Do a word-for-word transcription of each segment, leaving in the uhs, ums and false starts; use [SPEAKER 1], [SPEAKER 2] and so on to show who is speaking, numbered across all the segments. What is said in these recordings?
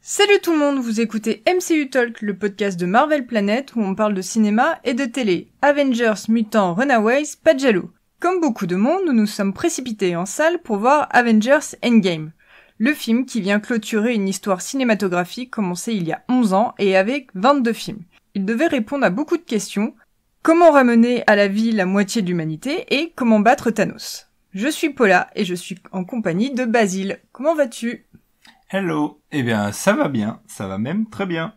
[SPEAKER 1] Salut tout le monde, vous écoutez M C U Talk, le podcast de Marvel Planet où on parle de cinéma et de télé. Avengers, Mutants, Runaways, pas de jaloux. Comme beaucoup de monde, nous nous sommes précipités en salle pour voir Avengers Endgame. Le film qui vient clôturer une histoire cinématographique commencée il y a onze ans et avec vingt-deux films. Il devait répondre à beaucoup de questions. Comment ramener à la vie la moitié de l'humanité et comment battre Thanos. Je suis Paula et je suis en compagnie de Basile. Comment vas-tu ?
[SPEAKER 2] Hello, eh bien ça va bien, ça va même très bien.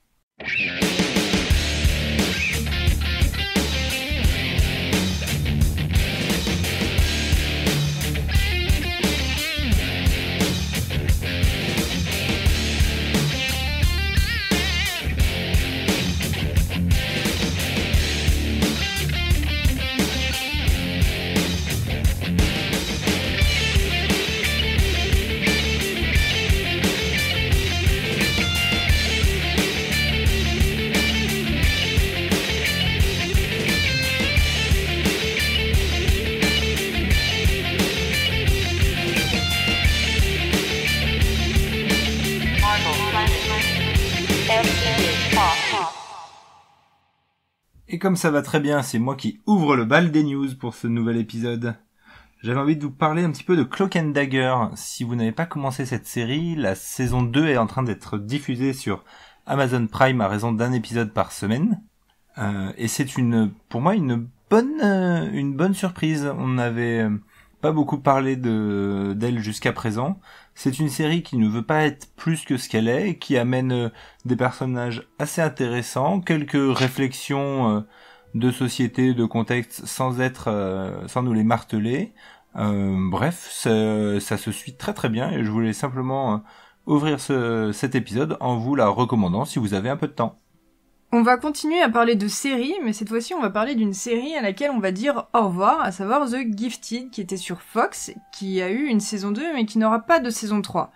[SPEAKER 2] Et comme ça va très bien, c'est moi qui ouvre le bal des news pour ce nouvel épisode. J'avais envie de vous parler un petit peu de Cloak and Dagger. Si vous n'avez pas commencé cette série, la saison deux est en train d'être diffusée sur Amazon Prime à raison d'un épisode par semaine. Euh, et c'est une, pour moi, une bonne, euh, une bonne surprise. On n'avait euh, pas beaucoup parlé de, d'elle jusqu'à présent. C'est une série qui ne veut pas être plus que ce qu'elle est, et qui amène euh, des personnages assez intéressants, quelques réflexions euh, de société, de contexte, sans être, euh, sans nous les marteler. Euh, bref, ça, ça se suit très très bien, et je voulais simplement euh, ouvrir ce, cet épisode en vous la recommandant si vous avez un peu de temps.
[SPEAKER 1] On va continuer à parler de séries, mais cette fois-ci on va parler d'une série à laquelle on va dire au revoir, à savoir The Gifted, qui était sur Fox, qui a eu une saison deux, mais qui n'aura pas de saison trois.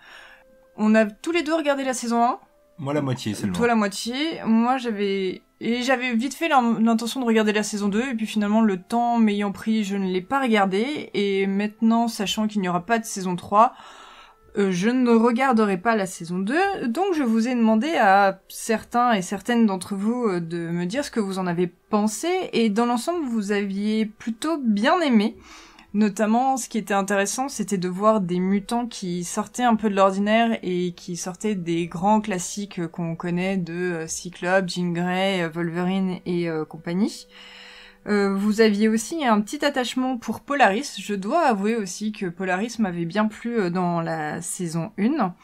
[SPEAKER 1] On a tous les deux regardé la saison un.
[SPEAKER 2] Moi la moitié seulement.
[SPEAKER 1] Toi la moitié, moi j'avais... Et j'avais vite fait l'intention de regarder la saison deux, et puis finalement le temps m'ayant pris, je ne l'ai pas regardé, et maintenant, sachant qu'il n'y aura pas de saison trois... Euh, je ne regarderai pas la saison deux, donc je vous ai demandé à certains et certaines d'entre vous euh, de me dire ce que vous en avez pensé, et dans l'ensemble vous aviez plutôt bien aimé. Notamment, ce qui était intéressant, c'était de voir des mutants qui sortaient un peu de l'ordinaire et qui sortaient des grands classiques qu'on connaît de euh, Cyclope, Jean Grey, Wolverine et euh, compagnie. Euh, vous aviez aussi un petit attachement pour Polaris. Je dois avouer aussi que Polaris m'avait bien plu dans la saison un.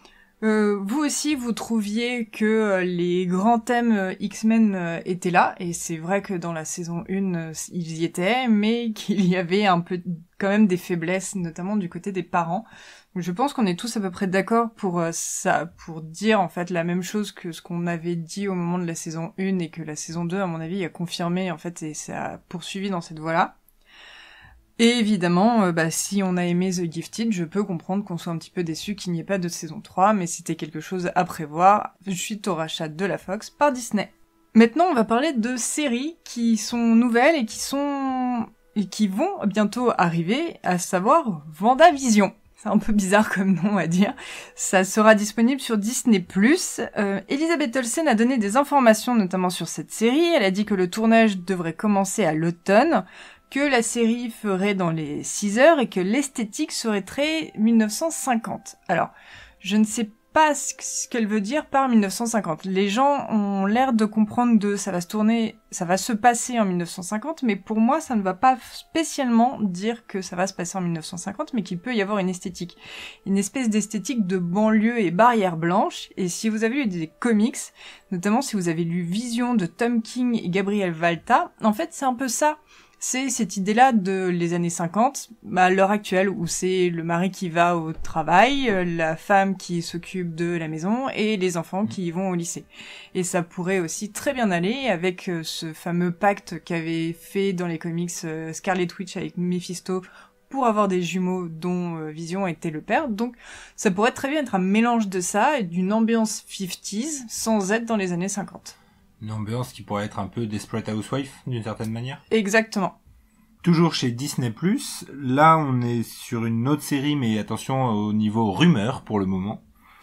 [SPEAKER 1] Euh, vous aussi, vous trouviez que les grands thèmes X-Men étaient là, et c'est vrai que dans la saison un, ils y étaient, mais qu'il y avait un peu quand même des faiblesses, notamment du côté des parents. Je pense qu'on est tous à peu près d'accord pour euh, ça, pour dire en fait la même chose que ce qu'on avait dit au moment de la saison un, et que la saison deux, à mon avis, a confirmé en fait, et ça a poursuivi dans cette voie-là. Et évidemment, euh, bah, si on a aimé The Gifted, je peux comprendre qu'on soit un petit peu déçu qu'il n'y ait pas de saison trois, mais c'était quelque chose à prévoir suite au rachat de la Fox par Disney. Maintenant, on va parler de séries qui sont nouvelles et qui sont et qui vont bientôt arriver, à savoir WandaVision. C'est un peu bizarre comme nom à dire. Ça sera disponible sur Disney plus. Euh, Elisabeth Olsen a donné des informations notamment sur cette série. Elle a dit que le tournage devrait commencer à l'automne, que la série ferait dans les six heures et que l'esthétique serait très mille neuf cent cinquante. Alors, je ne sais pas ce qu'elle veut dire par mille neuf cent cinquante. Les gens ont l'air de comprendre de ça va se tourner, ça va se passer en mille neuf cent cinquante, mais pour moi ça ne va pas spécialement dire que ça va se passer en mille neuf cent cinquante, mais qu'il peut y avoir une esthétique. Une espèce d'esthétique de banlieue et barrière blanche, et si vous avez lu des comics, notamment si vous avez lu Vision de Tom King et Gabriel Valta, en fait c'est un peu ça. C'est cette idée-là de les années cinquante, à l'heure actuelle, où c'est le mari qui va au travail, la femme qui s'occupe de la maison et les enfants qui vont au lycée. Et ça pourrait aussi très bien aller avec ce fameux pacte qu'avait fait dans les comics Scarlet Witch avec Mephisto pour avoir des jumeaux dont Vision était le père. Donc ça pourrait très bien être un mélange de ça et d'une ambiance cinquantaise sans être dans les années cinquante.
[SPEAKER 2] Une ambiance qui pourrait être un peu Desperate Housewives, d'une certaine manière.
[SPEAKER 1] Exactement.
[SPEAKER 2] Toujours chez Disney plus, là on est sur une autre série, mais attention au niveau rumeur pour le moment.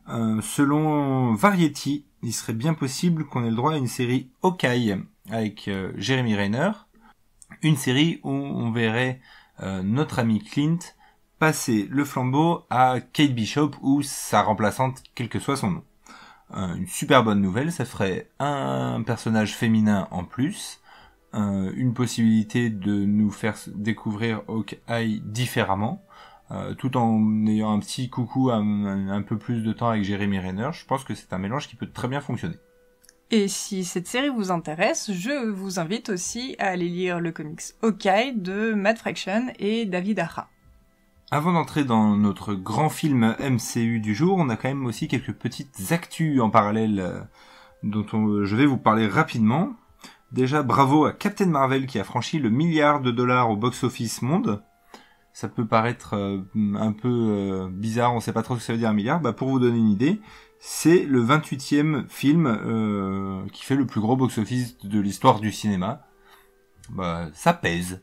[SPEAKER 2] Euh, selon Variety, il serait bien possible qu'on ait le droit à une série Hawkeye avec euh, Jeremy Renner, une série où on verrait euh, notre ami Clint passer le flambeau à Kate Bishop ou sa remplaçante, quel que soit son nom. Euh, une super bonne nouvelle, ça ferait un personnage féminin en plus, euh, une possibilité de nous faire découvrir Hawkeye différemment, euh, tout en ayant un petit coucou un, un peu plus de temps avec Jeremy Renner. Je pense que c'est un mélange qui peut très bien fonctionner.
[SPEAKER 1] Et si cette série vous intéresse, je vous invite aussi à aller lire le comics Hawkeye de Matt Fraction et David Aja.
[SPEAKER 2] Avant d'entrer dans notre grand film M C U du jour, on a quand même aussi quelques petites actus en parallèle euh, dont on, je vais vous parler rapidement. Déjà, bravo à Captain Marvel qui a franchi le milliard de dollars au box-office monde. Ça peut paraître euh, un peu euh, bizarre, on sait pas trop ce que ça veut dire un milliard. Bah, pour vous donner une idée, c'est le vingt-huitième film euh, qui fait le plus gros box-office de l'histoire du cinéma. Bah, ça pèse.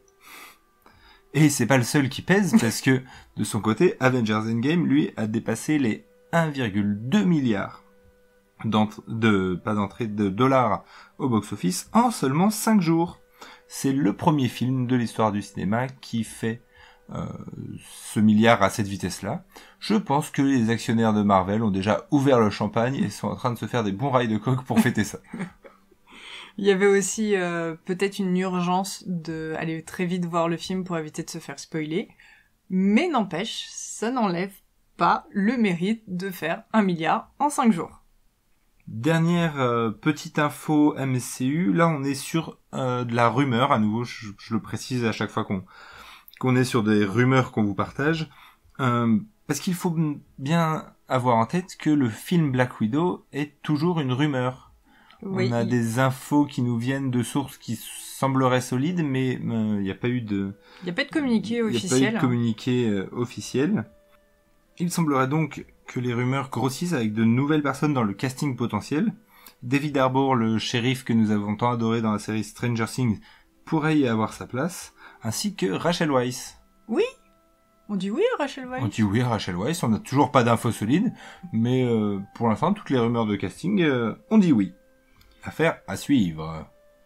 [SPEAKER 2] Et c'est pas le seul qui pèse, parce que, de son côté, Avengers Endgame, lui, a dépassé les un virgule deux milliard de, pas d'entrée, de dollars au box-office en seulement cinq jours. C'est le premier film de l'histoire du cinéma qui fait euh, ce milliard à cette vitesse-là. Je pense que les actionnaires de Marvel ont déjà ouvert le champagne et sont en train de se faire des bons rails de coke pour fêter ça.
[SPEAKER 1] Il y avait aussi euh, peut-être une urgence de aller très vite voir le film pour éviter de se faire spoiler. Mais n'empêche, ça n'enlève pas le mérite de faire un milliard en cinq jours.
[SPEAKER 2] Dernière euh, petite info M C U, là on est sur euh, de la rumeur, à nouveau je, je le précise à chaque fois qu'on, qu'on est sur des rumeurs qu'on vous partage. Euh, parce qu'il faut bien avoir en tête que le film Black Widow est toujours une rumeur. Oui. On a des infos qui nous viennent de sources qui sembleraient solides, mais il euh, n'y a pas eu de...
[SPEAKER 1] Il n'y a pas de communiqué officiel.
[SPEAKER 2] Il n'y a pas eu de communiqué euh, officiel. Il semblerait donc que les rumeurs grossissent avec de nouvelles personnes dans le casting potentiel. David Harbour, le shérif que nous avons tant adoré dans la série Stranger Things, pourrait y avoir sa place, ainsi que Rachel Weisz.
[SPEAKER 1] Oui, on dit oui à Rachel Weisz.
[SPEAKER 2] On dit oui à Rachel Weisz, on n'a toujours pas d'infos solides, mais euh, pour l'instant, toutes les rumeurs de casting, euh, on dit oui. Affaire à suivre.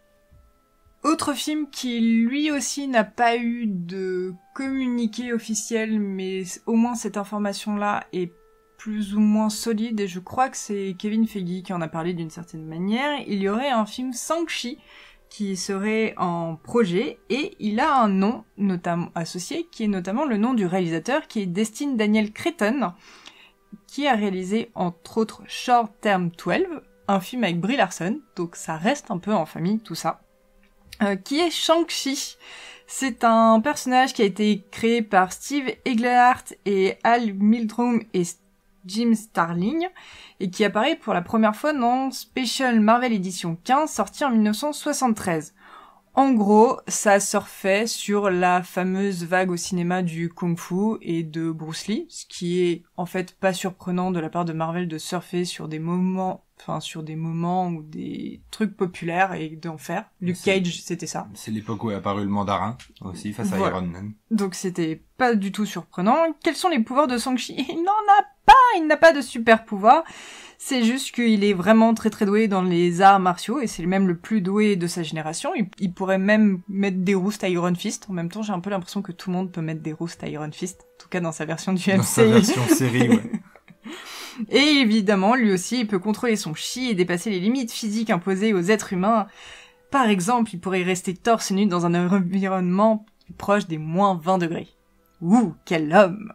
[SPEAKER 1] Autre film qui lui aussi n'a pas eu de communiqué officiel, mais au moins cette information-là est plus ou moins solide, et je crois que c'est Kevin Feige qui en a parlé d'une certaine manière. Il y aurait un film Shang-Chi qui serait en projet, et il a un nom notamment associé, qui est notamment le nom du réalisateur, qui est Destin Daniel Cretton, qui a réalisé entre autres Short Term douze, un film avec Brie Larson, donc ça reste un peu en famille tout ça, euh, qui est Shang-Chi. C'est un personnage qui a été créé par Steve Englehart et Al Milgrom et Jim Starlin, et qui apparaît pour la première fois dans Special Marvel Edition quinze, sorti en dix-neuf cent soixante-treize. En gros, ça surfait sur la fameuse vague au cinéma du Kung-Fu et de Bruce Lee, ce qui est en fait pas surprenant de la part de Marvel de surfer sur des moments, enfin sur des moments ou des trucs populaires et d'en faire. Luke c'est, Cage, c'était ça.
[SPEAKER 2] C'est l'époque où est apparu le mandarin aussi face à voilà. Iron Man.
[SPEAKER 1] Donc c'était pas du tout surprenant. Quels sont les pouvoirs de Shang-Chi ? Il n'en a pas, il n'a pas de super pouvoir. C'est juste qu'il est vraiment très très doué dans les arts martiaux, et c'est même le plus doué de sa génération. Il, il pourrait même mettre des roustes à Iron Fist. En même temps, j'ai un peu l'impression que tout le monde peut mettre des roustes à Iron Fist. En tout cas, dans sa version du M C U.
[SPEAKER 2] Dans sa version série, ouais.
[SPEAKER 1] Et évidemment, lui aussi, il peut contrôler son chi et dépasser les limites physiques imposées aux êtres humains. Par exemple, il pourrait rester torse nu dans un environnement proche des moins vingt degrés. Ouh, quel homme!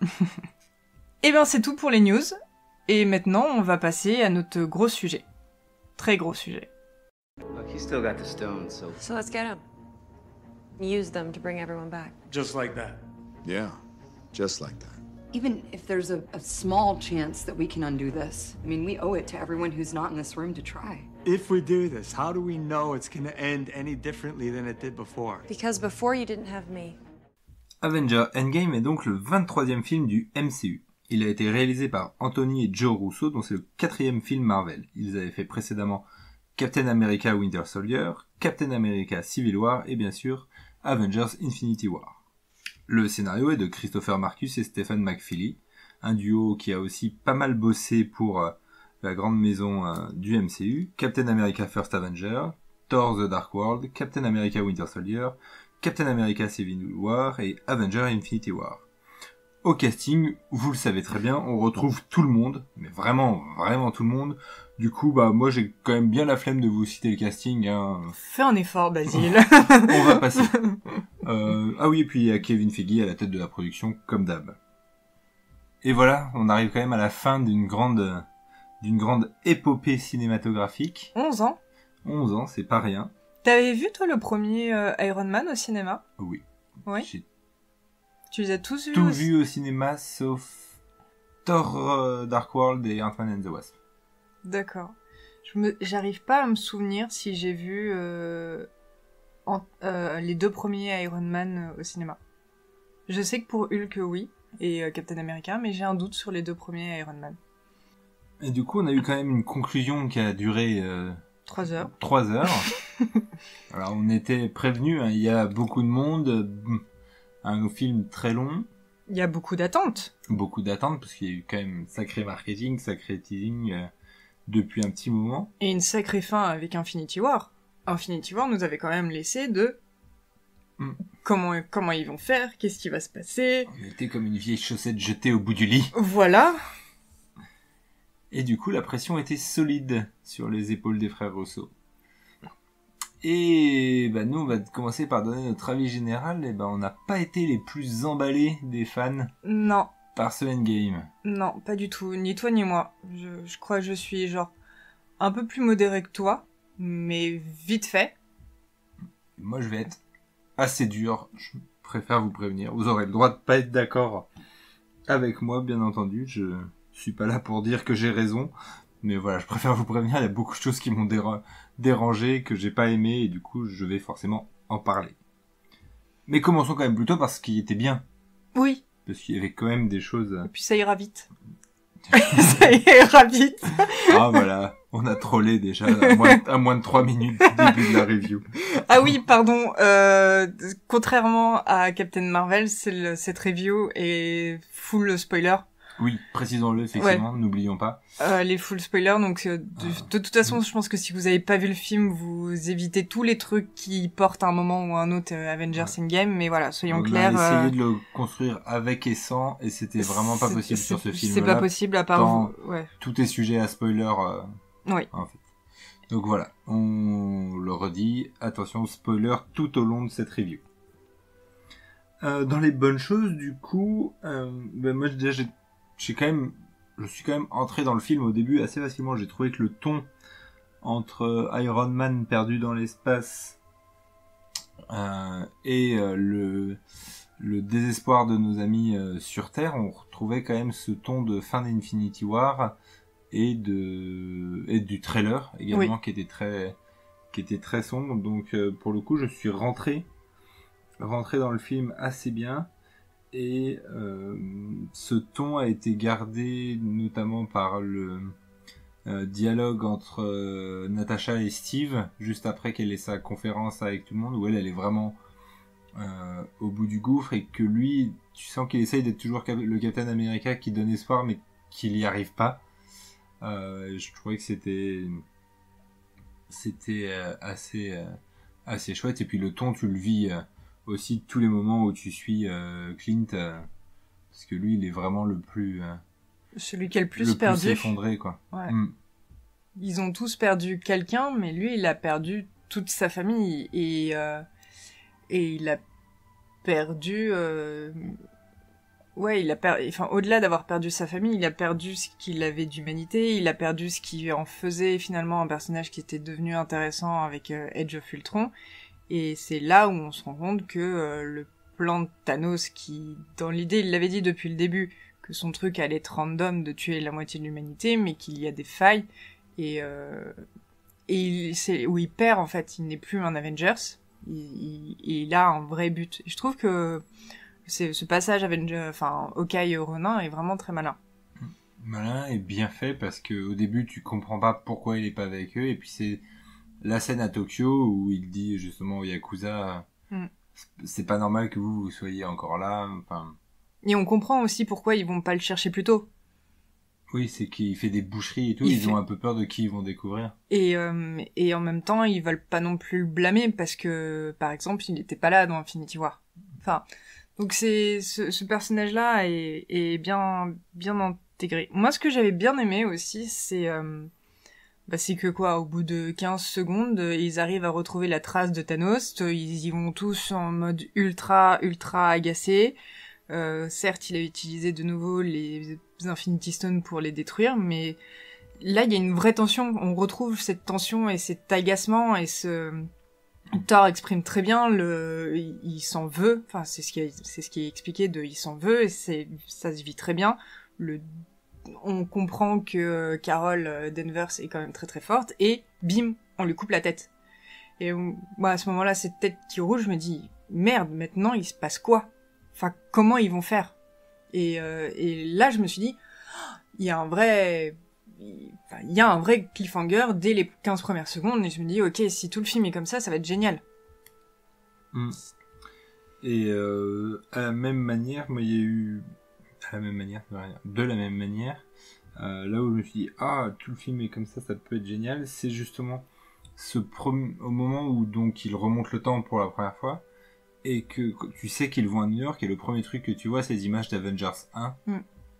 [SPEAKER 1] Eh bien, c'est tout pour les news. Et maintenant, on va passer à notre gros sujet. Très gros sujet.
[SPEAKER 3] Look, he's still got the stones, so...
[SPEAKER 4] So let's get him. Use them to bring everyone back.
[SPEAKER 5] Just like that.
[SPEAKER 6] Yeah, just like that.
[SPEAKER 7] Even if there's a, a small chance that we can undo this, I mean, we owe it to everyone who's not in this room to try.
[SPEAKER 5] If we do this, how do we know it's gonna end any differently than it did before?
[SPEAKER 4] Because before you didn't have me.
[SPEAKER 2] Avengers Endgame est donc le vingt-troisième film du M C U. Il a été réalisé par Anthony et Joe Russo, dont c'est le quatrième film Marvel. Ils avaient fait précédemment Captain America Winter Soldier, Captain America Civil War et bien sûr Avengers Infinity War. Le scénario est de Christopher Marcus et Stephen McFeely, un duo qui a aussi pas mal bossé pour euh, la grande maison euh, du M C U, Captain America First Avenger, Thor The Dark World, Captain America Winter Soldier, Captain America Civil War et Avenger Infinity War. Au casting, vous le savez très bien, on retrouve tout le monde, mais vraiment, vraiment tout le monde. Du coup, bah moi j'ai quand même bien la flemme de vous citer le casting. Hein.
[SPEAKER 1] Fais un effort, Basile.
[SPEAKER 2] On va passer. Euh, ah oui, et puis il y a Kevin Feige à la tête de la production, comme d'hab. Et voilà, on arrive quand même à la fin d'une grande, d'une grande épopée cinématographique.
[SPEAKER 1] onze ans.
[SPEAKER 2] onze ans, c'est pas rien.
[SPEAKER 1] T'avais vu, toi, le premier euh, Iron Man au cinéma?
[SPEAKER 2] Oui.
[SPEAKER 1] Oui.
[SPEAKER 2] J'ai
[SPEAKER 1] Tu les as tous vus
[SPEAKER 2] tout
[SPEAKER 1] aussi
[SPEAKER 2] vu au cinéma, sauf Thor euh, Dark World et Ant-Man and the Wasp.
[SPEAKER 1] D'accord. Je me, j'arrive pas à me souvenir si j'ai vu euh, en, euh, les deux premiers Iron Man euh, au cinéma. Je sais que pour Hulk, oui, et euh, Captain America, mais j'ai un doute sur les deux premiers Iron Man.
[SPEAKER 2] Et du coup, on a eu quand même une conclusion qui a duré euh,
[SPEAKER 1] Trois heures.
[SPEAKER 2] trois heures. Alors, on était prévenus, hein, il y a beaucoup de monde, euh, un film très long,
[SPEAKER 1] Il y a beaucoup d'attentes.
[SPEAKER 2] beaucoup d'attentes, parce qu'il y a eu quand même sacré marketing, sacré teasing euh, depuis un petit moment.
[SPEAKER 1] Et une sacrée fin avec Infinity War. Infinity War nous avait quand même laissé de...
[SPEAKER 2] Mm.
[SPEAKER 1] Comment, comment ils vont faire? Qu'est-ce qui va se passer?
[SPEAKER 2] On était comme une vieille chaussette jetée au bout du lit.
[SPEAKER 1] Voilà.
[SPEAKER 2] Et du coup, la pression était solide sur les épaules des frères Russo. Et bah, nous, on va commencer par donner notre avis général. Et bah, on n'a pas été les plus emballés des fans
[SPEAKER 1] Non.
[SPEAKER 2] par ce Endgame.
[SPEAKER 1] Non, pas du tout. Ni toi ni moi. Je, je crois que je suis genre un peu plus modéré que toi, mais vite fait.
[SPEAKER 2] Moi, je vais être assez dur. Je préfère vous prévenir. Vous aurez le droit de pas être d'accord avec moi, bien entendu. Je suis pas là pour dire que j'ai raison. Mais voilà, je préfère vous prévenir. Il y a beaucoup de choses qui m'ont déra- dérangé, que j'ai pas aimé, et du coup, je vais forcément en parler. Mais commençons quand même plutôt par ce qui était bien.
[SPEAKER 1] Oui.
[SPEAKER 2] Parce qu'il y avait quand même des choses...
[SPEAKER 1] Et puis ça ira vite. Ça ira vite.
[SPEAKER 2] Ah voilà, on a trollé déjà à moins, à moins de trois minutes du début de la review.
[SPEAKER 1] Ah oui, pardon. Euh, contrairement à Captain Marvel, c'est le, cette review est full spoiler.
[SPEAKER 2] Oui, précisons-le, effectivement, ouais. N'oublions pas.
[SPEAKER 1] Euh, les full spoilers, donc euh, de, de toute façon, je pense que si vous avez pas vu le film, vous évitez tous les trucs qui portent à un moment ou à un autre euh, Avengers ouais. Endgame, mais voilà, soyons
[SPEAKER 2] on
[SPEAKER 1] clairs.
[SPEAKER 2] On a essayé
[SPEAKER 1] euh...
[SPEAKER 2] de le construire avec et sans, et c'était vraiment pas possible sur ce film-là.
[SPEAKER 1] C'est pas possible à part vous. Ouais.
[SPEAKER 2] Tout est sujet à spoiler. Euh,
[SPEAKER 1] oui.
[SPEAKER 2] En fait. Donc voilà, on le redit, attention, spoiler tout au long de cette review. Euh, dans les bonnes choses, du coup, euh, ben moi déjà j'ai j'ai quand même, je suis quand même entré dans le film au début assez facilement. J'ai trouvé que le ton entre Iron Man perdu dans l'espace euh, et euh, le le désespoir de nos amis euh, sur Terre, on retrouvait quand même ce ton de fin d'Infinity War et de et du trailer également, oui. qui était très qui était très sombre. Donc euh, pour le coup, je suis rentré rentré dans le film assez bien. Et euh, ce ton a été gardé notamment par le euh, dialogue entre euh, Natasha et Steve, juste après qu'elle ait sa conférence avec tout le monde, où elle, elle est vraiment euh, au bout du gouffre, et que lui, tu sens qu'il essaye d'être toujours le Captain America qui donne espoir, mais qu'il n'y arrive pas. Euh, je trouvais que c'était c'était euh, assez, euh, assez chouette, et puis le ton, tu le vis... Euh, aussi tous les moments où tu suis euh, Clint, euh, parce que lui il est vraiment le plus euh,
[SPEAKER 1] celui qui a le plus
[SPEAKER 2] le
[SPEAKER 1] perdu,
[SPEAKER 2] plus effondré quoi.
[SPEAKER 1] Ouais.
[SPEAKER 2] Mm.
[SPEAKER 1] Ils ont tous perdu quelqu'un, mais lui il a perdu toute sa famille, et euh, et il a perdu euh, ouais il a perdu, enfin au-delà d'avoir perdu sa famille, il a perdu ce qu'il avait d'humanité, il a perdu ce qui en faisait finalement un personnage qui était devenu intéressant avec euh, Age of Ultron. Et c'est là où on se rend compte que euh, le plan de Thanos, qui, dans l'idée, il l'avait dit depuis le début, que son truc allait être random de tuer la moitié de l'humanité, mais qu'il y a des failles, et, euh, et il, c'est où il perd, en fait, il n'est plus un Avengers, il, il, il a un vrai but. Et je trouve que c'est, ce passage Avenger, enfin, Hawkeye Ronin est vraiment très malin.
[SPEAKER 2] Malin et bien fait, parce que au début, tu comprends pas pourquoi il est pas avec eux, et puis c'est la scène à Tokyo où il dit justement au Yakuza mm. c'est pas normal que vous, vous soyez encore là, enfin
[SPEAKER 1] Et on comprend aussi pourquoi ils vont pas le chercher plus tôt.
[SPEAKER 2] Oui, c'est qu'il fait des boucheries et tout,
[SPEAKER 1] Il
[SPEAKER 2] ils
[SPEAKER 1] fait...
[SPEAKER 2] ont un peu peur de qui ils vont découvrir.
[SPEAKER 1] Et, euh, et en même temps, ils veulent pas non plus le blâmer parce que, par exemple, il n'était pas là dans Infinity War. Enfin, donc c'est ce, ce personnage-là est, est bien bien intégré. Moi, ce que j'avais bien aimé aussi, c'est euh, bah, c'est que quoi, au bout de quinze secondes, ils arrivent à retrouver la trace de Thanos. Ils y vont tous en mode ultra ultra agacé. Euh, certes, il a utilisé de nouveau les Infinity Stones pour les détruire, mais là, il y a une vraie tension. On retrouve cette tension et cet agacement, et ce... Thor exprime très bien le... Il, il s'en veut, enfin, c'est ce qui est, c'est ce qui est expliqué de il s'en veut, et c'est, ça se vit très bien. Le... On comprend que Carol Danvers est quand même très très forte, et bim, on lui coupe la tête. Et moi, à ce moment-là, cette tête qui rouge, je me dis, merde, maintenant, il se passe quoi? Enfin, comment ils vont faire? Et, euh, et là, je me suis dit, il y a un vrai, il enfin, y a un vrai cliffhanger dès les quinze premières secondes, et je me dis, ok, si tout le film est comme ça, ça va être génial.
[SPEAKER 2] Mm. Et euh, à la même manière, moi, il y a eu, à la même manière, de la même manière, euh, là où je me suis dit, ah, tout le film est comme ça, ça peut être génial, c'est justement ce prom- au moment où donc il remonte le temps pour la première fois, et que tu sais qu'ils vont à New York, et le premier truc que tu vois, c'est les images d'Avengers un. Mm.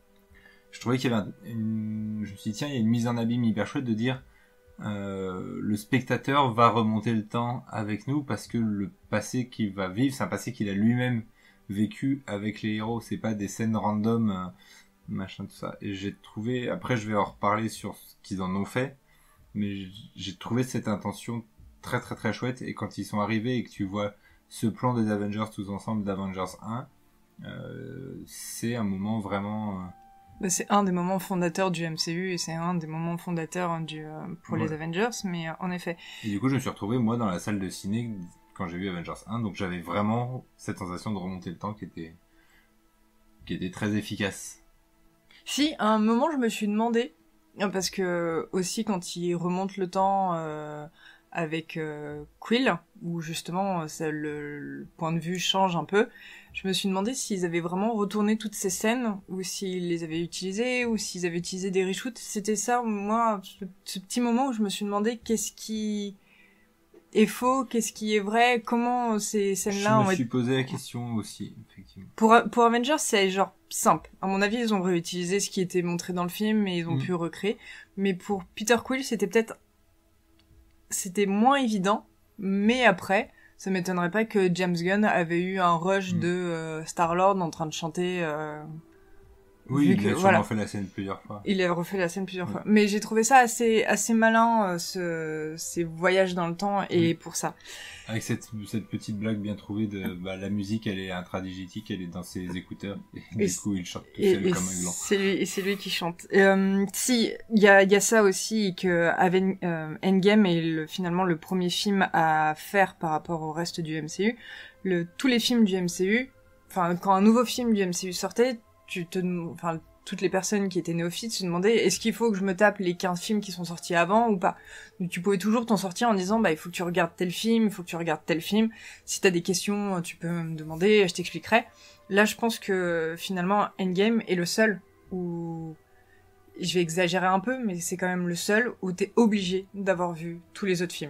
[SPEAKER 2] Je trouvais qu'il y avait une... Je me suis dit, tiens, il y a une mise en abîme hyper chouette de dire euh, le spectateur va remonter le temps avec nous, parce que le passé qu'il va vivre, c'est un passé qu'il a lui-même vécu avec les héros. C'est pas des scènes random, euh, machin, tout ça. Et j'ai trouvé... Après, je vais en reparler sur ce qu'ils en ont fait, mais j'ai trouvé cette intention très très très chouette. Et quand ils sont arrivés et que tu vois ce plan des Avengers tous ensemble d'Avengers un, euh, c'est un moment vraiment... Euh...
[SPEAKER 1] Bah, c'est un des moments fondateurs du M C U, et c'est un des moments fondateurs du, euh, pour ouais. les Avengers, mais euh, en effet...
[SPEAKER 2] Et du coup, je me suis retrouvé, moi, dans la salle de ciné quand j'ai vu Avengers un, donc j'avais vraiment cette sensation de remonter le temps qui était, qui était très efficace.
[SPEAKER 1] Si, à un moment, je me suis demandé, parce que aussi quand il remonte le temps... Euh... avec euh, Quill, où justement ça, le, le point de vue change un peu, je me suis demandé s'ils avaient vraiment retourné toutes ces scènes, ou s'ils les avaient utilisées, ou s'ils avaient utilisé des reshoots. C'était ça, moi, ce, ce petit moment où je me suis demandé qu'est-ce qui est faux, qu'est-ce qui est vrai, comment ces scènes-là...
[SPEAKER 2] Je me
[SPEAKER 1] ont
[SPEAKER 2] suis
[SPEAKER 1] été...
[SPEAKER 2] posé la question aussi, effectivement.
[SPEAKER 1] Pour, pour Avengers, c'est genre simple. À mon avis, ils ont réutilisé ce qui était montré dans le film, et ils ont mmh. pu recréer. Mais pour Peter Quill, c'était peut-être c'était moins évident, mais après, ça m'étonnerait pas que James Gunn avait eu un rush mmh. de euh, Star-Lord en train de chanter... Euh,
[SPEAKER 2] oui, il
[SPEAKER 1] que,
[SPEAKER 2] a sûrement
[SPEAKER 1] voilà.
[SPEAKER 2] fait la scène plusieurs fois.
[SPEAKER 1] Il a refait la scène plusieurs
[SPEAKER 2] mmh.
[SPEAKER 1] fois. Mais j'ai trouvé ça assez, assez malin, euh, ce, ces voyages dans le temps, et mmh. pour ça.
[SPEAKER 2] Avec cette, cette petite blague bien trouvée de bah, la musique, elle est intradigétique, elle est dans ses écouteurs, et, et du coup il chante tout seul comme un gland.
[SPEAKER 1] C'est lui, et c'est lui qui chante. Euh, si, il y a, y a ça aussi, que Aven, euh, Endgame est le, finalement le premier film à faire par rapport au reste du M C U. Le, tous les films du M C U, enfin quand un nouveau film du M C U sortait, tu te, enfin toutes les personnes qui étaient néophytes se demandaient est-ce qu'il faut que je me tape les quinze films qui sont sortis avant ou pas. Donc tu pouvais toujours t'en sortir en disant bah il faut que tu regardes tel film, il faut que tu regardes tel film. Si t'as des questions, tu peux me demander, je t'expliquerai. Là, je pense que finalement Endgame est le seul où je vais exagérer un peu, mais c'est quand même le seul où t'es obligé d'avoir vu tous les autres films.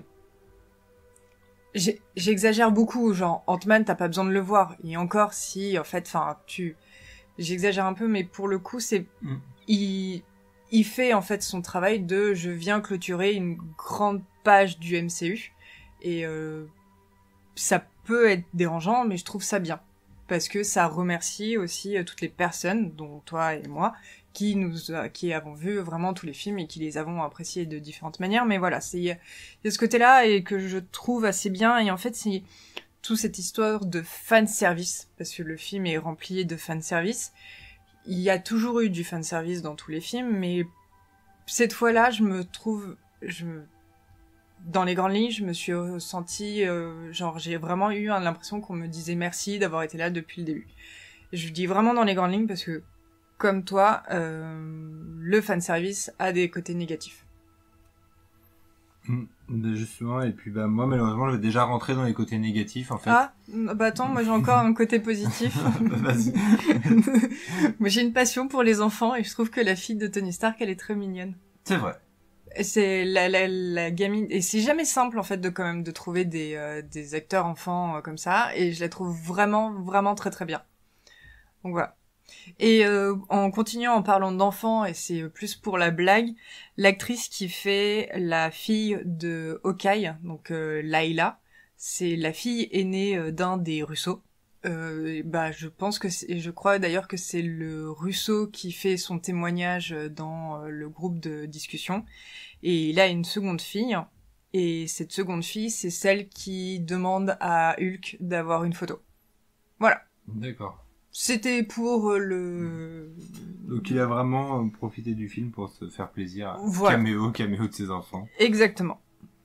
[SPEAKER 1] J'ai, j'exagère beaucoup, genre Ant-Man, t'as pas besoin de le voir. Et encore, si en fait, enfin tu J'exagère un peu, mais pour le coup, c'est mm. il il fait en fait son travail de je viens clôturer une grande page du M C U, et euh, ça peut être dérangeant, mais je trouve ça bien parce que ça remercie aussi toutes les personnes, dont toi et moi, qui nous qui avons vu vraiment tous les films et qui les avons appréciés de différentes manières. Mais voilà, c'est il y a ce côté-là et que je trouve assez bien. Et en fait, c'est toute cette histoire de fanservice, parce que le film est rempli de fanservice. Il y a toujours eu du fanservice dans tous les films, mais cette fois-là, je me trouve... Je, dans les grandes lignes, je me suis sentie... Euh, genre, j'ai vraiment eu l'impression qu'on me disait merci d'avoir été là depuis le début. Et je dis vraiment dans les grandes lignes, parce que, comme toi, euh, le fanservice a des côtés négatifs.
[SPEAKER 2] Mmh. Ben justement, et puis bah moi malheureusement je vais déjà rentrer dans les côtés négatifs en fait.
[SPEAKER 1] Ah, bah attends, moi j'ai encore un côté positif.
[SPEAKER 2] Vas-y.
[SPEAKER 1] Moi j'ai une passion pour les enfants et je trouve que la fille de Tony Stark, elle est très mignonne.
[SPEAKER 2] C'est vrai.
[SPEAKER 1] C'est la, la, la gamine, et c'est jamais simple en fait de quand même de trouver des, euh, des acteurs enfants euh, comme ça, et je la trouve vraiment, vraiment très très bien. Donc voilà. Et euh, en continuant en parlant d'enfants, et c'est plus pour la blague, l'actrice qui fait la fille de Hawkeye, donc euh, Layla, c'est la fille aînée euh, d'un des Russo. Euh, bah, je pense que c'est, je crois d'ailleurs que c'est le Russo qui fait son témoignage dans euh, le groupe de discussion. Et il a une seconde fille. Et cette seconde fille, c'est celle qui demande à Hulk d'avoir une photo. Voilà.
[SPEAKER 2] D'accord.
[SPEAKER 1] C'était pour le...
[SPEAKER 2] Donc il a vraiment profité du film pour se faire plaisir.
[SPEAKER 1] Voilà.
[SPEAKER 2] Caméo, caméo de ses enfants.
[SPEAKER 1] Exactement.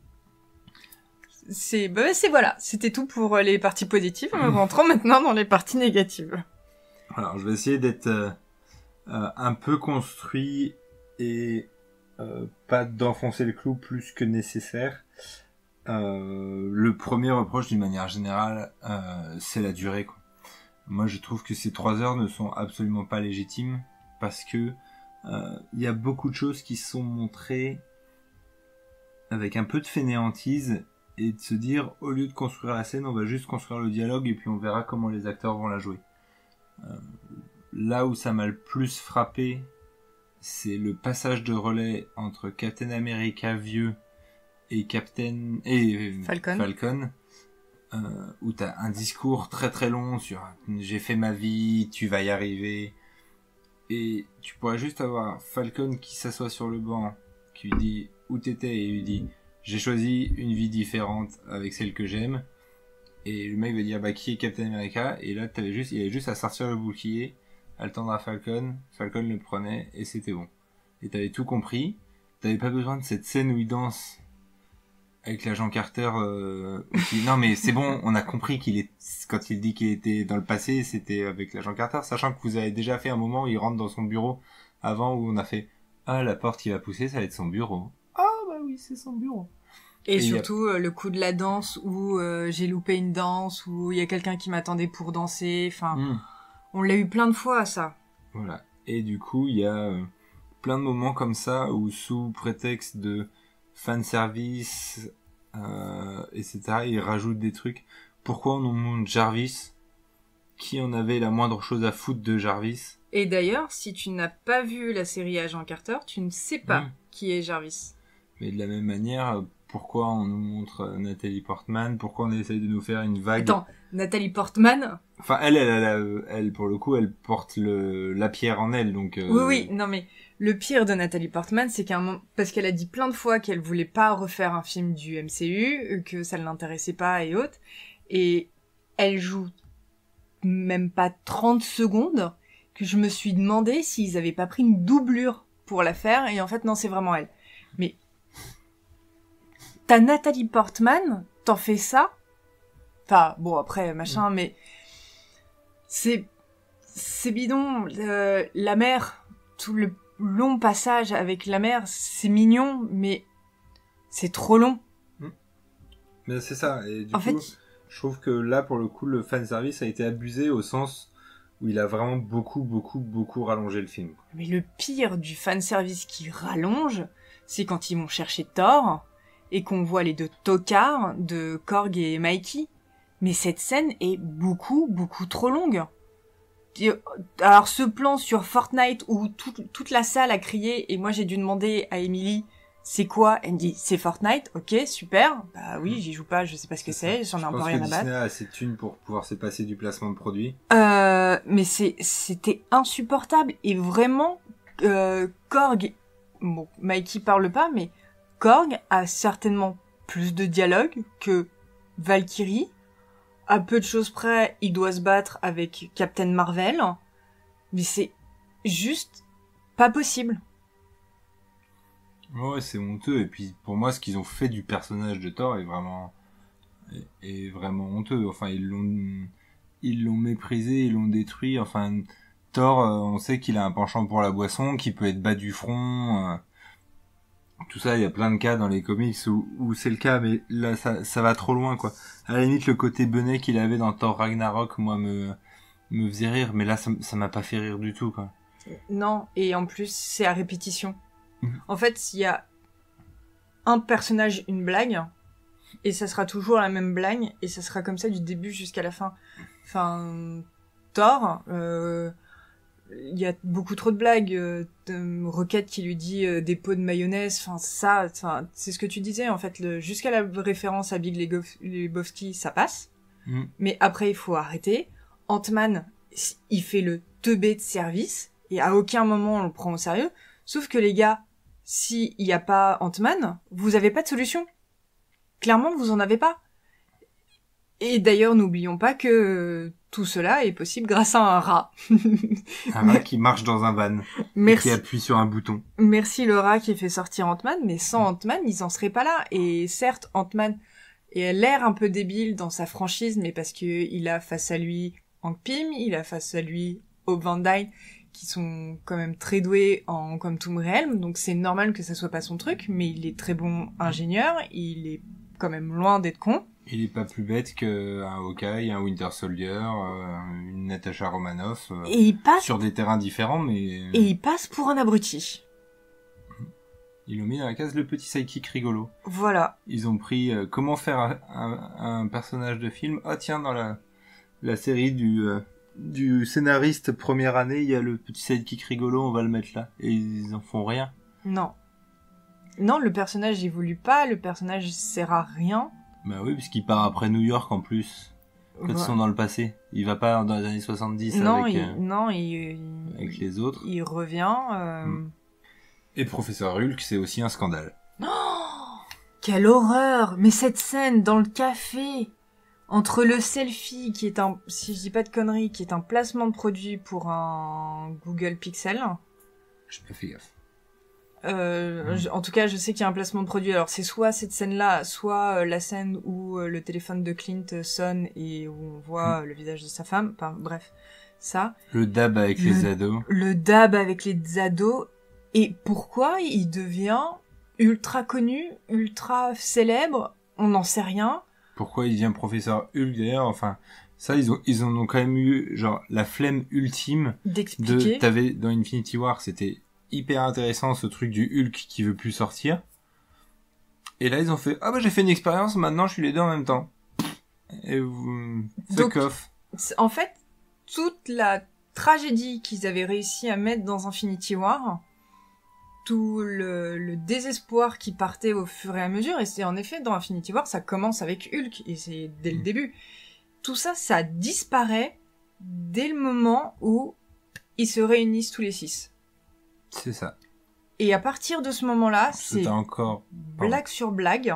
[SPEAKER 1] C'est, bah, c'est voilà. C'était tout pour les parties positives. Nous rentrons maintenant dans les parties négatives.
[SPEAKER 2] Alors je vais essayer d'être euh, euh, un peu construit et euh, pas d'enfoncer le clou plus que nécessaire. Euh, le premier reproche d'une manière générale, euh, c'est la durée, quoi. Moi, je trouve que ces trois heures ne sont absolument pas légitimes parce que euh, il y a beaucoup de choses qui sont montrées avec un peu de fainéantise et de se dire, au lieu de construire la scène, on va juste construire le dialogue et puis on verra comment les acteurs vont la jouer. Euh, là où ça m'a le plus frappé, c'est le passage de relais entre Captain America vieux et Captain et
[SPEAKER 1] Falcon.
[SPEAKER 2] Falcon. Euh, où t'as un discours très très long sur j'ai fait ma vie, tu vas y arriver, et tu pourrais juste avoir Falcon qui s'assoit sur le banc, qui lui dit où t'étais, et il lui dit j'ai choisi une vie différente avec celle que j'aime, et le mec va dire bah qui est Captain America, et là t'avais juste, il avait juste à sortir le bouclier, à le tendre à Falcon, Falcon le prenait et c'était bon, et t'avais tout compris. T'avais pas besoin de cette scène où il danse avec l'agent Carter, euh, qui... non mais c'est bon, on a compris qu'il est, quand il dit qu'il était dans le passé, c'était avec l'agent Carter, sachant que vous avez déjà fait un moment où il rentre dans son bureau avant, où on a fait ah la porte qui va pousser, ça va être son bureau. Ah bah oui, c'est son bureau.
[SPEAKER 1] Et,
[SPEAKER 2] Et
[SPEAKER 1] surtout a... euh, le coup de la danse où euh, j'ai loupé une danse, où il y a quelqu'un qui m'attendait pour danser, enfin mmh. On l'a eu plein de fois ça.
[SPEAKER 2] Voilà. Et du coup il y a euh, plein de moments comme ça où sous prétexte de fanservice, euh, et cetera, ils rajoutent des trucs. Pourquoi on nous montre Jarvis? Qui en avait la moindre chose à foutre de Jarvis?
[SPEAKER 1] Et d'ailleurs, si tu n'as pas vu la série Agent Carter, tu ne sais pas mmh. qui est Jarvis.
[SPEAKER 2] Mais de la même manière, pourquoi on nous montre Nathalie Portman? Pourquoi on essaye de nous faire une vague?
[SPEAKER 1] Attends, Nathalie Portman?
[SPEAKER 2] Enfin, elle, elle, elle, elle, elle pour le coup, elle porte le, la pierre en elle, donc... Euh...
[SPEAKER 1] Oui, oui, non mais... Le pire de Nathalie Portman, c'est qu'à un moment, parce qu'elle a dit plein de fois qu'elle voulait pas refaire un film du M C U, que ça ne l'intéressait pas et autres, et elle joue même pas trente secondes, que je me suis demandé s'ils avaient pas pris une doublure pour la faire, et en fait non, c'est vraiment elle. Mais t'as Nathalie Portman, t'en fais ça, enfin bon après machin, mmh. mais c'est c'est bidon, euh, la mère, tout le long passage avec la mère, c'est mignon, mais c'est trop long.
[SPEAKER 2] Mais c'est ça, et du
[SPEAKER 1] en
[SPEAKER 2] coup,
[SPEAKER 1] fait...
[SPEAKER 2] je trouve que là, pour le coup, le fanservice a été abusé au sens où il a vraiment beaucoup, beaucoup, beaucoup rallongé le film.
[SPEAKER 1] Mais le pire du fanservice qui rallonge, c'est quand ils vont chercher Thor, et qu'on voit les deux tocards de Korg et Mikey. Mais cette scène est beaucoup, beaucoup trop longue. Alors ce plan sur Fortnite où tout, toute la salle a crié et moi j'ai dû demander à Emily c'est quoi, elle me dit c'est Fortnite, ok super, bah oui j'y joue pas, je sais pas ce que c'est, j'en ai un peu rien à battre. Je pense que
[SPEAKER 2] Disney a assez de thunes pour pouvoir se passer du placement de produits.
[SPEAKER 1] Euh, mais c'est c'était insupportable et vraiment euh, Korg, bon Mikey parle pas mais Korg a certainement plus de dialogue que Valkyrie. À peu de choses près, il doit se battre avec Captain Marvel. Mais c'est juste pas possible.
[SPEAKER 2] Ouais, c'est honteux. Et puis, pour moi, ce qu'ils ont fait du personnage de Thor est vraiment, est, est vraiment honteux. Enfin, ils l'ont, ils l'ont méprisé, ils l'ont détruit. Enfin, Thor, euh, on sait qu'il a un penchant pour la boisson, qu'il peut être bas du front. Euh, tout ça, il y a plein de cas dans les comics où, où c'est le cas, mais là, ça, ça va trop loin, quoi. À la limite, le côté benet qu'il avait dans Thor Ragnarok, moi, me, me faisait rire, mais là, ça, ça m'a pas fait rire du tout, quoi.
[SPEAKER 1] Non, et en plus, c'est à répétition.
[SPEAKER 2] Mmh.
[SPEAKER 1] En fait, s'il y a un personnage, une blague, et ça sera toujours la même blague, et ça sera comme ça du début jusqu'à la fin. Enfin, Thor, euh, il y a beaucoup trop de blagues. Euh, de Rocket qui lui dit euh, des pots de mayonnaise, enfin ça, c'est ce que tu disais en fait. Le, jusqu'à la référence à Big Lebowski, ça passe.
[SPEAKER 2] Mm.
[SPEAKER 1] Mais après, il faut arrêter. Ant-Man, il fait le teubé de service, et à aucun moment on le prend au sérieux. Sauf que les gars, s'il n'y a pas Ant-Man, vous avez pas de solution. Clairement, vous en avez pas. Et d'ailleurs, n'oublions pas que euh, tout cela est possible grâce à un rat.
[SPEAKER 2] Un rat qui marche dans un van.
[SPEAKER 1] Merci.
[SPEAKER 2] Qui appuie sur un bouton.
[SPEAKER 1] Merci le rat qui fait sortir Ant-Man, mais sans Ant-Man, ils en seraient pas là. Et certes, Ant-Man a l'air un peu débile dans sa franchise, mais parce que il a face à lui Hank Pym, il a face à lui Hope Van Dyne, qui sont quand même très doués en Quantum Realm, donc c'est normal que ça soit pas son truc, mais il est très bon ingénieur, il est quand même loin d'être con.
[SPEAKER 2] Il est pas plus bête qu'un Hawkeye, un Winter Soldier, euh, une Natasha Romanoff, euh,
[SPEAKER 1] et il passe...
[SPEAKER 2] sur des terrains différents, mais...
[SPEAKER 1] Et il passe pour un abruti.
[SPEAKER 2] Ils l'ont mis dans la case le petit sidekick rigolo.
[SPEAKER 1] Voilà.
[SPEAKER 2] Ils ont pris euh, comment faire un, un, un personnage de film. Ah tiens, dans la, la série du, euh, du scénariste première année, il y a le petit sidekick rigolo, on va le mettre là. Et ils en font rien.
[SPEAKER 1] Non. Non, le personnage évolue pas, le personnage sert à rien.
[SPEAKER 2] Bah oui, puisqu'il part après New York en plus. Quand ouais. Ils sont dans le passé. Il va pas dans les années soixante-dix
[SPEAKER 1] non,
[SPEAKER 2] avec,
[SPEAKER 1] il,
[SPEAKER 2] euh,
[SPEAKER 1] non, il, il,
[SPEAKER 2] avec les autres.
[SPEAKER 1] Il revient. Euh...
[SPEAKER 2] Mm. Et Professeur Hulk, c'est aussi un scandale.
[SPEAKER 1] Oh, quelle horreur! Mais cette scène dans le café, entre le selfie, qui est un, si je dis pas de conneries, qui est un placement de produit pour un Google Pixel.
[SPEAKER 2] J'ai pas fait gaffe.
[SPEAKER 1] Euh, je, en tout cas, je sais qu'il y a un placement de produit. Alors, c'est soit cette scène-là, soit euh, la scène où euh, le téléphone de Clint sonne et où on voit mmh. le visage de sa femme. Enfin, bref, ça.
[SPEAKER 2] Le dab avec
[SPEAKER 1] le,
[SPEAKER 2] les ados.
[SPEAKER 1] Le dab avec les ados. Et pourquoi il devient ultra connu, ultra célèbre? On n'en sait rien.
[SPEAKER 2] Pourquoi il devient Professeur Hulk d'ailleurs? Enfin, ça, ils ont, ils en ont quand même eu, genre, la flemme ultime
[SPEAKER 1] d'expliquer.
[SPEAKER 2] De, t'avais, dans Infinity War, c'était hyper intéressant ce truc du Hulk qui veut plus sortir. Et là ils ont fait ah bah j'ai fait une expérience, maintenant je suis les deux en même temps. Et vous fuck off.
[SPEAKER 1] En fait, toute la tragédie qu'ils avaient réussi à mettre dans Infinity War, tout le, le désespoir qui partait au fur et à mesure, et c'est en effet dans Infinity War ça commence avec Hulk et c'est dès le début. Tout ça, ça disparaît dès le moment où ils se réunissent tous les six.
[SPEAKER 2] C'est ça.
[SPEAKER 1] Et à partir de ce moment-là, c'est
[SPEAKER 2] encore
[SPEAKER 1] blague sur blague.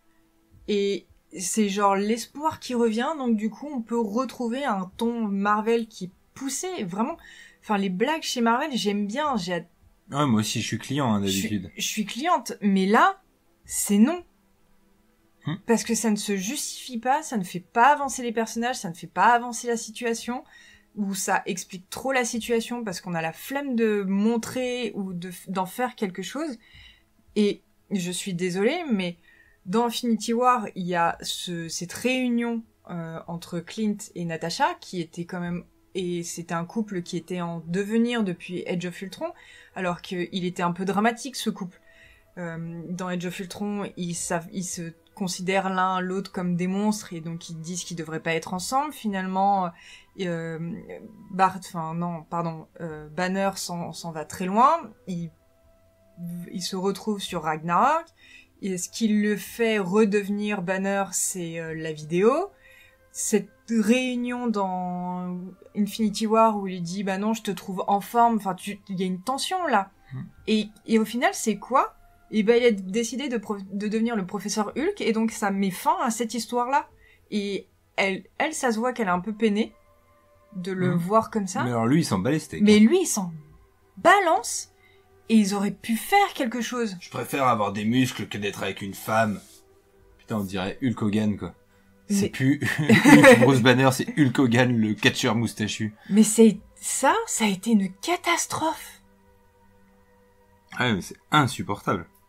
[SPEAKER 1] Et c'est genre l'espoir qui revient. Donc du coup, on peut retrouver un ton Marvel qui poussait vraiment. Enfin, les blagues chez Marvel, j'aime bien. J'ai...
[SPEAKER 2] Ouais, moi aussi, je suis client hein, d'habitude.
[SPEAKER 1] Je, je suis cliente, mais là, c'est non. Hum. Parce que ça ne se justifie pas, ça ne fait pas avancer les personnages, ça ne fait pas avancer la situation. Où ça explique trop la situation parce qu'on a la flemme de montrer ou de, d'en faire quelque chose. Et je suis désolée, mais dans Infinity War, il y a ce, cette réunion euh, entre Clint et Natasha qui était quand même... Et c'était un couple qui était en devenir depuis Age of Ultron, alors qu'il était un peu dramatique, ce couple. Euh, dans Age of Ultron, ils, savent, ils se considèrent l'un l'autre comme des monstres et donc ils disent qu'ils devraient pas être ensemble. Finalement... Euh, Bart, enfin non, pardon, euh, Banner s'en, s'en va très loin. Il, il se retrouve sur Ragnarok. Et ce qui le fait redevenir Banner, c'est euh, la vidéo. Cette réunion dans Infinity War où il lui dit bah non, je te trouve en forme. Enfin, tu, il y a une tension là. Mmh. Et, et au final, c'est quoi? Et ben, il a décidé de, pro- de devenir le professeur Hulk et donc ça met fin à cette histoire-là. Et elle, elle, ça se voit qu'elle est un peu peinée de le mmh. voir comme ça.
[SPEAKER 2] Mais alors lui, il s'en bat les steaks.
[SPEAKER 1] Mais lui, il s'en balance et ils auraient pu faire quelque chose.
[SPEAKER 2] Je préfère avoir des muscles que d'être avec une femme. Putain, on dirait Hulk Hogan, quoi. Mais... C'est plus Hulk Bruce Banner, c'est Hulk Hogan, le catcheur moustachu.
[SPEAKER 1] Mais c'est ça, ça a été une catastrophe.
[SPEAKER 2] Ah ouais, mais c'est insupportable.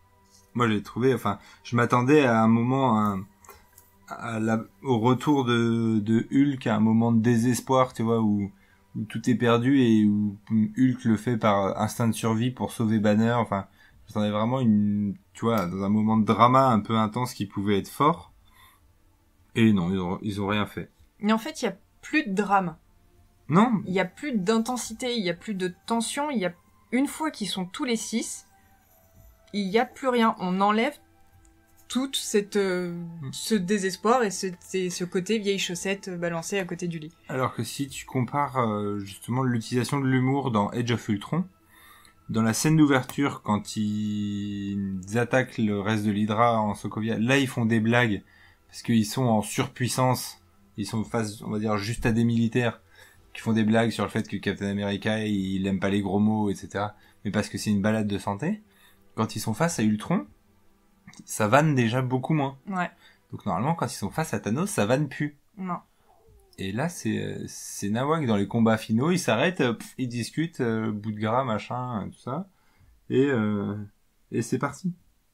[SPEAKER 2] moi j'ai trouvé, enfin, je m'attendais à un moment, à, à la, au retour de, de Hulk, à un moment de désespoir, tu vois, où, où tout est perdu et où Hulk le fait par instinct de survie pour sauver Banner. Enfin, j'attendais vraiment une, tu vois, dans un moment de drama un peu intense qui pouvait être fort. Et non, ils ont, ils ont rien fait.
[SPEAKER 1] Mais en fait, il y a plus de drame.
[SPEAKER 2] Non.
[SPEAKER 1] Il y a plus d'intensité, il y a plus de tension, il y a une fois qu'ils sont tous les six, il y a plus rien. On enlève toute cette euh, mm. ce désespoir et ce, ce côté vieille chaussette balancée à côté du lit.
[SPEAKER 2] Alors que si tu compares euh, justement l'utilisation de l'humour dans Age of Ultron, dans la scène d'ouverture quand ils attaquent le reste de l'Hydra en Sokovia, là ils font des blagues parce qu'ils sont en surpuissance, ils sont face, on va dire, juste à des militaires qui font des blagues sur le fait que Captain America il aime pas les gros mots, et cetera. Mais parce que c'est une balade de santé. Quand ils sont face à Ultron, ça vanne déjà beaucoup moins.
[SPEAKER 1] Ouais.
[SPEAKER 2] Donc normalement, quand ils sont face à Thanos, ça vanne plus.
[SPEAKER 1] Non.
[SPEAKER 2] Et là, c'est c'est Nawak dans les combats finaux, ils s'arrêtent, pff, ils discutent, euh, bout de gras, machin, tout ça, et euh, et c'est parti.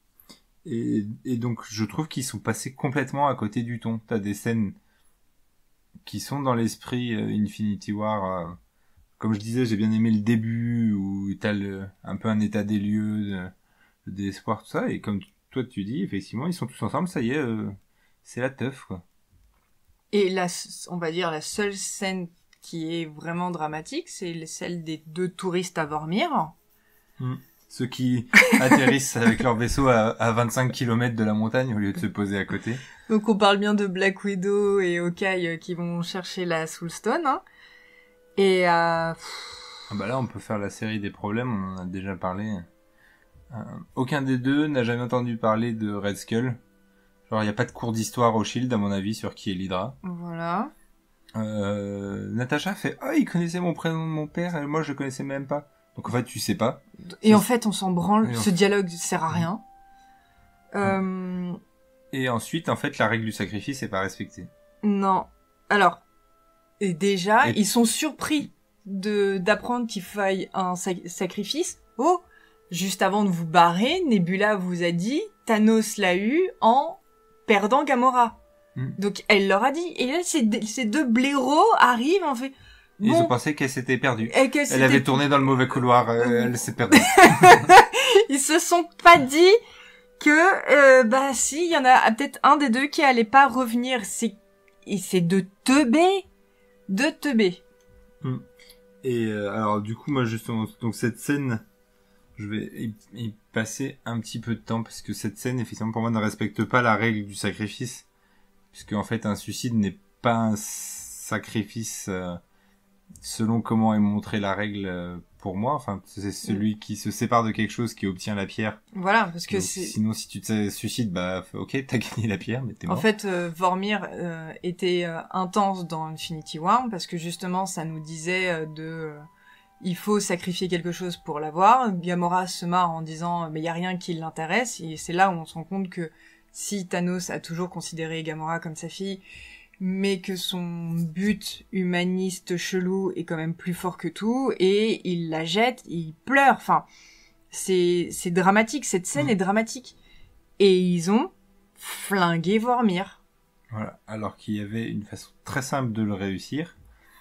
[SPEAKER 2] Et et donc je trouve qu'ils sont passés complètement à côté du ton. T'as des scènes qui sont dans l'esprit euh, Infinity War. Euh, comme je disais, j'ai bien aimé le début où t'as le un peu un état des lieux, de, de désespoir, tout ça. Et comme toi tu dis, effectivement, ils sont tous ensemble, ça y est, euh, c'est la teuf, quoi.
[SPEAKER 1] Et la, on va dire la seule scène qui est vraiment dramatique, c'est celle des deux touristes à Vormir.
[SPEAKER 2] Mmh. Ceux qui atterrissent avec leur vaisseau à, à vingt-cinq kilomètres de la montagne au lieu de se poser à côté.
[SPEAKER 1] Donc on parle bien de Black Widow et Hawkeye qui vont chercher la Soulstone. Hein. Et euh...
[SPEAKER 2] ah bah là on peut faire la série des problèmes, on en a déjà parlé. Euh, aucun des deux n'a jamais entendu parler de Red Skull. Genre il y a pas de cours d'histoire au Shield à mon avis sur qui est l'Hydra.
[SPEAKER 1] Voilà.
[SPEAKER 2] Euh, Natasha fait ah oh, il connaissait mon prénom de mon père et moi je le connaissais même pas. Donc en fait tu sais pas.
[SPEAKER 1] Et en fait on s'en branle,
[SPEAKER 2] et
[SPEAKER 1] ce
[SPEAKER 2] en...
[SPEAKER 1] dialogue sert à rien. Mmh. Euh...
[SPEAKER 2] Et ensuite en fait la règle du sacrifice est pas respectée.
[SPEAKER 1] Non. Alors et déjà
[SPEAKER 2] et...
[SPEAKER 1] ils sont surpris de d'apprendre qu'il faille un sac- sacrifice. Oh, juste avant de vous barrer, Nebula vous a dit Thanos l'a eu en perdant Gamora. Mm. Donc elle leur a dit. Et là ces, ces deux blaireaux arrivent en fait.
[SPEAKER 2] Bon. Ils ont pensé qu'elle s'était perdue. Et qu'elle elle avait tourné dans le mauvais couloir. Euh, elle s'est perdue.
[SPEAKER 1] Ils se sont pas dit que euh, bah si il y en a peut-être un des deux qui allait pas revenir. C'est et c'est de teubés, de teubés.
[SPEAKER 2] Mm. Et euh, alors du coup moi justement donc cette scène. Je vais y, y passer un petit peu de temps parce que cette scène, effectivement, pour moi, ne respecte pas la règle du sacrifice, puisque en fait, un suicide n'est pas un sacrifice euh, selon comment est montrée la règle euh, pour moi. Enfin, c'est celui qui se sépare de quelque chose qui obtient la pierre.
[SPEAKER 1] Voilà, parce que
[SPEAKER 2] donc,
[SPEAKER 1] c'est.
[SPEAKER 2] Sinon, si tu te suicides, bah, ok, t'as gagné la pierre, mais t'es mort.
[SPEAKER 1] En fait, euh, Vormir euh, était euh, intense dans Infinity War parce que justement, ça nous disait euh, de. Euh, il faut sacrifier quelque chose pour l'avoir. Gamora se marre en disant mais il y a rien qui l'intéresse et c'est là où on se rend compte que si Thanos a toujours considéré Gamora comme sa fille mais que son but humaniste chelou est quand même plus fort que tout et il la jette, il pleure. Enfin, c'est c'est dramatique, cette scène mmh. est dramatique. Et ils ont flingué Vormir.
[SPEAKER 2] Voilà, alors qu'il y avait une façon très simple de le réussir.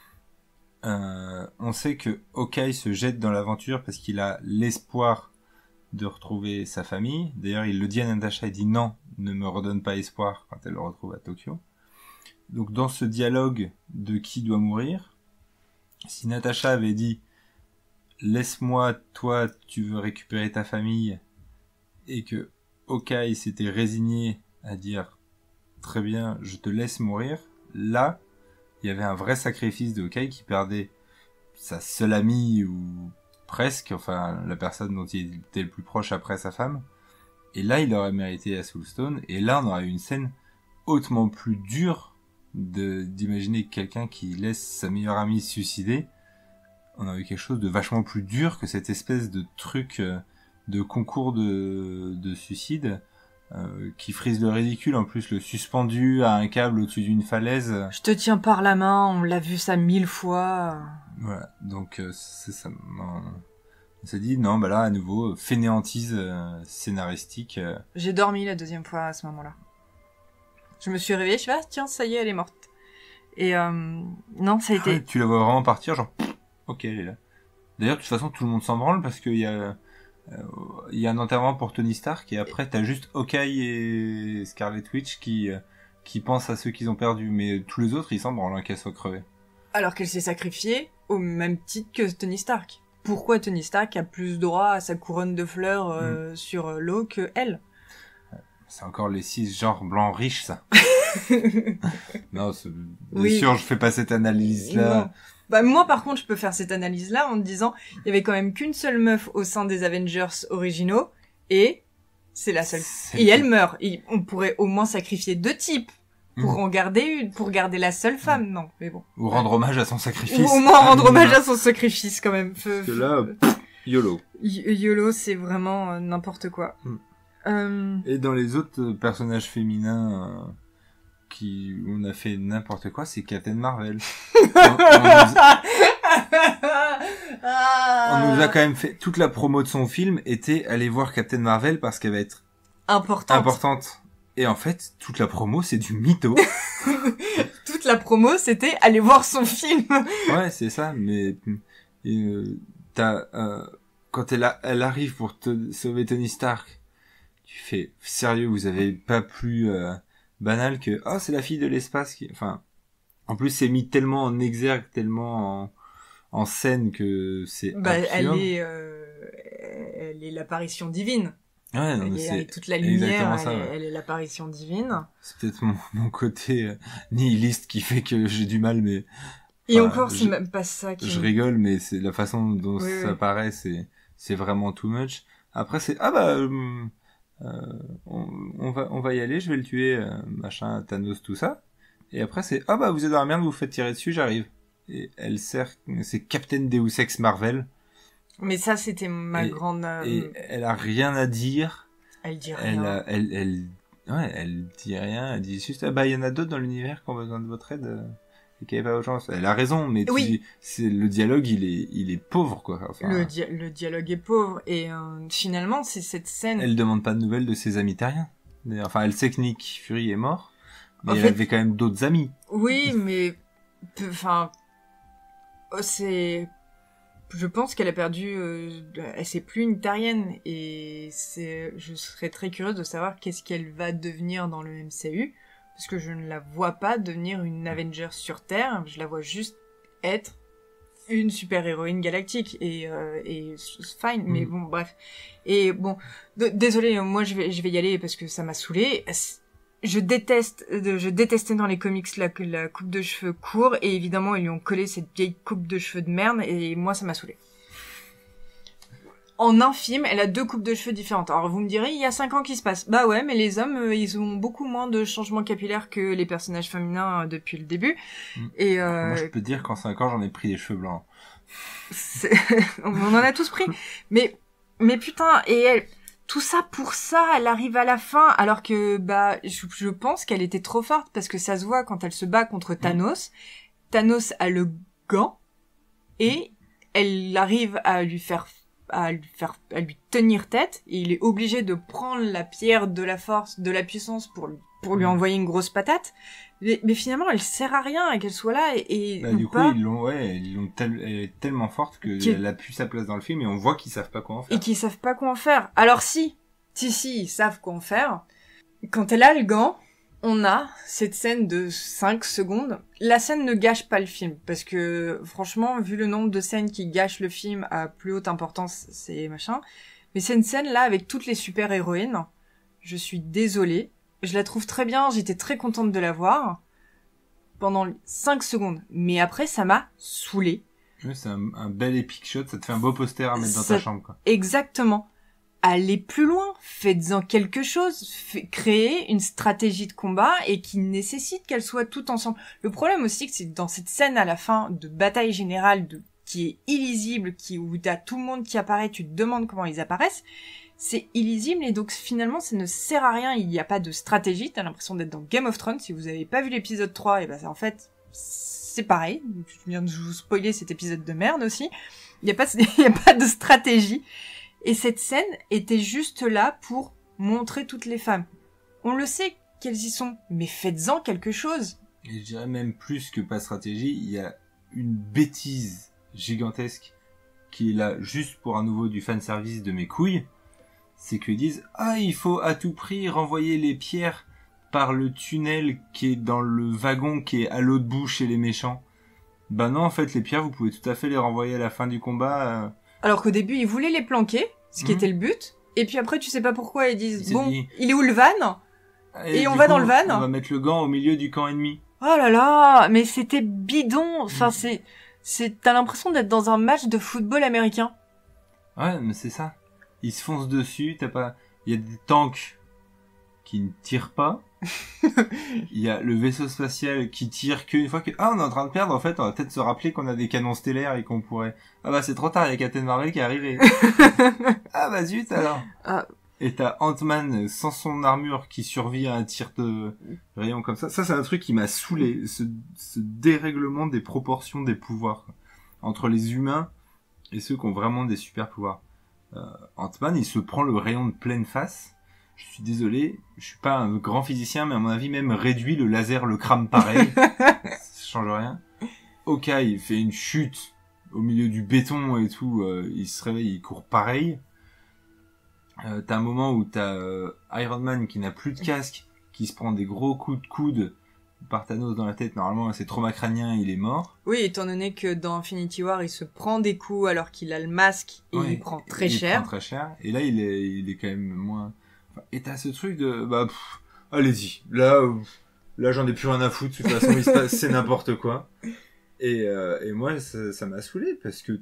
[SPEAKER 2] Euh, on sait que Hawkeye se jette dans l'aventure parce qu'il a l'espoir de retrouver sa famille. D'ailleurs, il le dit à Natasha, il dit non, ne me redonne pas espoir quand elle le retrouve à Tokyo. Donc, dans ce dialogue de qui doit mourir, si Natasha avait dit laisse-moi, toi, tu veux récupérer ta famille, et que Hawkeye s'était résigné à dire très bien, je te laisse mourir, là, il y avait un vrai sacrifice de Hawkeye qui perdait sa seule amie ou presque, enfin la personne dont il était le plus proche après sa femme. Et là, il aurait mérité la Soulstone. Et là, on aurait eu une scène hautement plus dure de d'imaginer quelqu'un qui laisse sa meilleure amie se suicider. On aurait eu quelque chose de vachement plus dur que cette espèce de truc de concours de, de suicide. Euh, qui frise le ridicule, en plus le suspendu à un câble au-dessus d'une falaise.
[SPEAKER 1] Je te tiens par la main, on l'a vu ça mille fois.
[SPEAKER 2] Voilà, donc euh, c'est ça. Non. On s'est dit, non, bah là, à nouveau, fainéantise euh, scénaristique. Euh...
[SPEAKER 1] J'ai dormi la deuxième fois à ce moment-là. Je me suis réveillée, je suis ah, tiens, ça y est, elle est morte. Et euh, non, ça a été...
[SPEAKER 2] Ouais, tu la vois vraiment partir, genre, pff, ok, elle est là. D'ailleurs, de toute façon, tout le monde s'en branle parce qu'il y a, euh, il y a un enterrement pour Tony Stark et après, t'as juste Hawkeye et Scarlet Witch qui, euh, qui pensent à ceux qu'ils ont perdus. Mais tous les autres, ils s'en branlent, hein, qu'elle soit crevée.
[SPEAKER 1] Alors qu'elle s'est sacrifiée au même titre que Tony Stark. Pourquoi Tony Stark a plus droit à sa couronne de fleurs euh, mm. sur l'eau que elle?
[SPEAKER 2] C'est encore les six genres blancs riches, ça. Non, c'est... bien
[SPEAKER 1] oui.
[SPEAKER 2] sûr, je fais pas cette analyse-là.
[SPEAKER 1] Non. Bah, moi, par contre, je peux faire cette analyse-là en me disant, il y avait quand même qu'une seule meuf au sein des Avengers originaux, et c'est la seule.
[SPEAKER 2] C'est
[SPEAKER 1] et elle meurt. Et on pourrait au moins sacrifier deux types pour
[SPEAKER 2] mmh.
[SPEAKER 1] en garder une, pour garder la seule femme. Mmh. Non, mais bon.
[SPEAKER 2] Ou rendre hommage à son sacrifice.
[SPEAKER 1] Ou au moins rendre hommage à son sacrifice, quand même.
[SPEAKER 2] Parce que là, pff, YOLO.
[SPEAKER 1] Y- YOLO, c'est vraiment euh, n'importe quoi. Mmh. Euh...
[SPEAKER 2] Et dans les autres personnages féminins euh, qui on a fait n'importe quoi, c'est Captain Marvel. on, on, nous a... on nous a quand même fait toute la promo de son film était aller voir Captain Marvel parce qu'elle va être
[SPEAKER 1] importante.
[SPEAKER 2] importante. Et en fait, toute la promo c'est du mytho.
[SPEAKER 1] Toute la promo c'était aller voir son film.
[SPEAKER 2] Ouais, c'est ça. Mais euh, t'as euh, quand elle a, elle arrive pour te sauver Tony Stark. Tu fais, sérieux, vous avez pas plus euh, banal que oh c'est la fille de l'espace qui, enfin, en plus c'est mis tellement en exergue, tellement en, en scène que c'est
[SPEAKER 1] bah,
[SPEAKER 2] absurde.
[SPEAKER 1] Elle est, euh, elle est l'apparition divine.
[SPEAKER 2] Ouais, non,
[SPEAKER 1] elle
[SPEAKER 2] mais
[SPEAKER 1] est,
[SPEAKER 2] c'est
[SPEAKER 1] avec toute la lumière, elle,
[SPEAKER 2] ça,
[SPEAKER 1] est,
[SPEAKER 2] ouais.
[SPEAKER 1] elle est l'apparition divine.
[SPEAKER 2] C'est peut-être mon, mon côté euh, nihiliste qui fait que j'ai du mal, mais
[SPEAKER 1] et
[SPEAKER 2] enfin,
[SPEAKER 1] encore
[SPEAKER 2] je,
[SPEAKER 1] c'est même pas ça qui.
[SPEAKER 2] Je rigole, mais c'est la façon dont
[SPEAKER 1] oui,
[SPEAKER 2] ça
[SPEAKER 1] oui.
[SPEAKER 2] paraît, c'est c'est vraiment too much. Après c'est ah bah euh, Euh, on, on va on va y aller, je vais le tuer, euh, machin, Thanos, tout ça. Et après c'est ah bah vous êtes dans la merde, vous vous faites tirer dessus, j'arrive. Et elle sert, c'est Captain Deus Ex Marvel.
[SPEAKER 1] Mais ça c'était ma
[SPEAKER 2] et,
[SPEAKER 1] grande. Euh...
[SPEAKER 2] Et elle a rien à dire.
[SPEAKER 1] Elle dit
[SPEAKER 2] Elle
[SPEAKER 1] rien.
[SPEAKER 2] a, elle elle ouais elle dit rien, elle dit juste ah bah il y en a d'autres dans l'univers qui ont besoin de votre aide. Et qui n'avaient pas urgence. Elle a raison, mais
[SPEAKER 1] oui.
[SPEAKER 2] tu, c'est le dialogue il est il est pauvre quoi. Enfin,
[SPEAKER 1] le, dia- le dialogue est pauvre et euh, finalement c'est cette scène.
[SPEAKER 2] Elle demande pas de nouvelles de ses amis terriens. Enfin, elle sait que Nick Fury est mort, mais
[SPEAKER 1] en
[SPEAKER 2] elle
[SPEAKER 1] fait,
[SPEAKER 2] avait quand même d'autres amis.
[SPEAKER 1] Oui, mais enfin, c'est. Je pense qu'elle a perdu. Euh, elle c'est plus une Tarienne et c'est. Je serais très curieuse de savoir qu'est-ce qu'elle va devenir dans le M C U. Parce que je ne la vois pas devenir une Avenger sur Terre, je la vois juste être une super-héroïne galactique, et, euh, et fine, mmh. mais bon, bref. Et bon, d- désolé, moi je vais, je vais y aller parce que ça m'a saoulée. Je déteste, je détestais dans les comics la, la coupe de cheveux court, et évidemment ils lui ont collé cette vieille coupe de cheveux de merde, et moi ça m'a saoulée. En un film, elle a deux coupes de cheveux différentes. Alors vous me direz, il y a cinq ans qui se passe. Bah ouais, mais les hommes, euh, ils ont beaucoup moins de changements capillaires que les personnages féminins euh, depuis le début.
[SPEAKER 2] Mmh.
[SPEAKER 1] Et euh...
[SPEAKER 2] Moi je peux te dire qu'en cinq ans j'en ai pris des cheveux blancs.
[SPEAKER 1] C'est... On en a tous pris. Mais, mais putain, et elle, tout ça pour ça, elle arrive à la fin, alors que bah je, je pense qu'elle était trop forte parce que ça se voit quand elle se bat contre Thanos. Mmh. Thanos a le gant et elle arrive à lui faire à lui faire à lui tenir tête et il est obligé de prendre la pierre de la force, de la puissance pour lui pour lui envoyer une grosse patate. Mais, mais finalement, elle sert à rien qu'elle soit là et, et
[SPEAKER 2] bah, du
[SPEAKER 1] pas.
[SPEAKER 2] coup, ils l'ont ouais, ils l'ont tel, elle est tellement forte que Qui... elle a plus sa place dans le film et on voit qu'ils savent pas quoi en faire.
[SPEAKER 1] Et qu'ils savent pas quoi en faire. Alors si, si si, ils savent quoi en faire. Quand elle a le gant, on a cette scène de cinq secondes. La scène ne gâche pas le film, parce que, franchement, vu le nombre de scènes qui gâchent le film à plus haute importance, c'est machin. Mais c'est une scène-là, avec toutes les super-héroïnes, je suis désolée. Je la trouve très bien, j'étais très contente de la voir. Pendant cinq secondes. Mais après, ça m'a saoulée.
[SPEAKER 2] Oui, c'est un, un bel epic shot, ça te fait un beau poster à mettre dans
[SPEAKER 1] ça...
[SPEAKER 2] ta chambre, quoi.
[SPEAKER 1] Exactement. Allez plus loin, faites-en quelque chose, fait, créez une stratégie de combat et qui nécessite qu'elles soient toutes ensemble. Le problème aussi, c'est que dans cette scène à la fin de bataille générale de, qui est illisible, qui, où t'as tout le monde qui apparaît, tu te demandes comment ils apparaissent, c'est illisible et donc finalement ça ne sert à rien, il n'y a pas de stratégie, t'as l'impression d'être dans Game of Thrones. Si vous avez pas vu l'épisode trois, et ben en fait c'est pareil, je viens de vous spoiler cet épisode de merde aussi. Il y a pas, il y a pas de stratégie. Et cette scène était juste là pour montrer toutes les femmes. On le sait qu'elles y sont, mais faites-en quelque chose.
[SPEAKER 2] Et je dirais même plus que pas stratégie, il y a une bêtise gigantesque qui est là juste pour à nouveau du fanservice de mes couilles. C'est qu'ils disent « Ah, il faut à tout prix renvoyer les pierres par le tunnel qui est dans le wagon qui est à l'autre bout chez les méchants. » Bah non, en fait, les pierres, vous pouvez tout à fait les renvoyer à la fin du combat. Euh...
[SPEAKER 1] Alors qu'au début, ils voulaient les planquer, ce qui mmh. était le but. Et puis après, tu sais pas pourquoi, ils disent « Bon, dit... il est où le van ?» Et, et on va coup, dans le van.
[SPEAKER 2] On va mettre le gant au milieu du camp ennemi.
[SPEAKER 1] Oh là là, mais c'était bidon. Enfin, mmh. c'est, c'est, t'as l'impression d'être dans un match de football américain.
[SPEAKER 2] Ouais, mais c'est ça. Ils se foncent dessus, t'as pas, il y a des tanks qui ne tirent pas. Il y a le vaisseau spatial qui tire qu'une fois que, ah, on est en train de perdre, en fait, on va peut-être se rappeler qu'on a des canons stellaires et qu'on pourrait, ah bah, c'est trop tard, il y a Captain Marvel qui est arrivé. Ah bah, zut, alors. Ah. Et t'as Ant-Man sans son armure qui survit à un tir de rayon comme ça. Ça, c'est un truc qui m'a saoulé. Ce, ce dérèglement des proportions des pouvoirs entre les humains et ceux qui ont vraiment des super pouvoirs. Euh, Ant-Man, il se prend le rayon de pleine face. Je suis désolé, je suis pas un grand physicien, mais à mon avis, même réduit, le laser le crame pareil. Ça change rien. Hawkeye, il fait une chute au milieu du béton et tout. Euh, il se réveille, il court pareil. Euh, t'as un moment où t'as euh, Iron Man qui n'a plus de casque, qui se prend des gros coups de coude par Thanos dans la tête. Normalement, c'est trauma crânien, il est mort.
[SPEAKER 1] Oui, étant donné que dans Infinity War, il se prend des coups alors qu'il a le masque et ouais, il prend très
[SPEAKER 2] il
[SPEAKER 1] cher.
[SPEAKER 2] Il prend très cher. Et là, il est, il est quand même moins... Enfin, et t'as ce truc de... Bah, pff, allez-y. Là, euh, là, j'en ai plus rien à foutre. De toute façon, il se passe, c'est n'importe quoi. Et, euh, et moi, ça, ça m'a saoulé parce que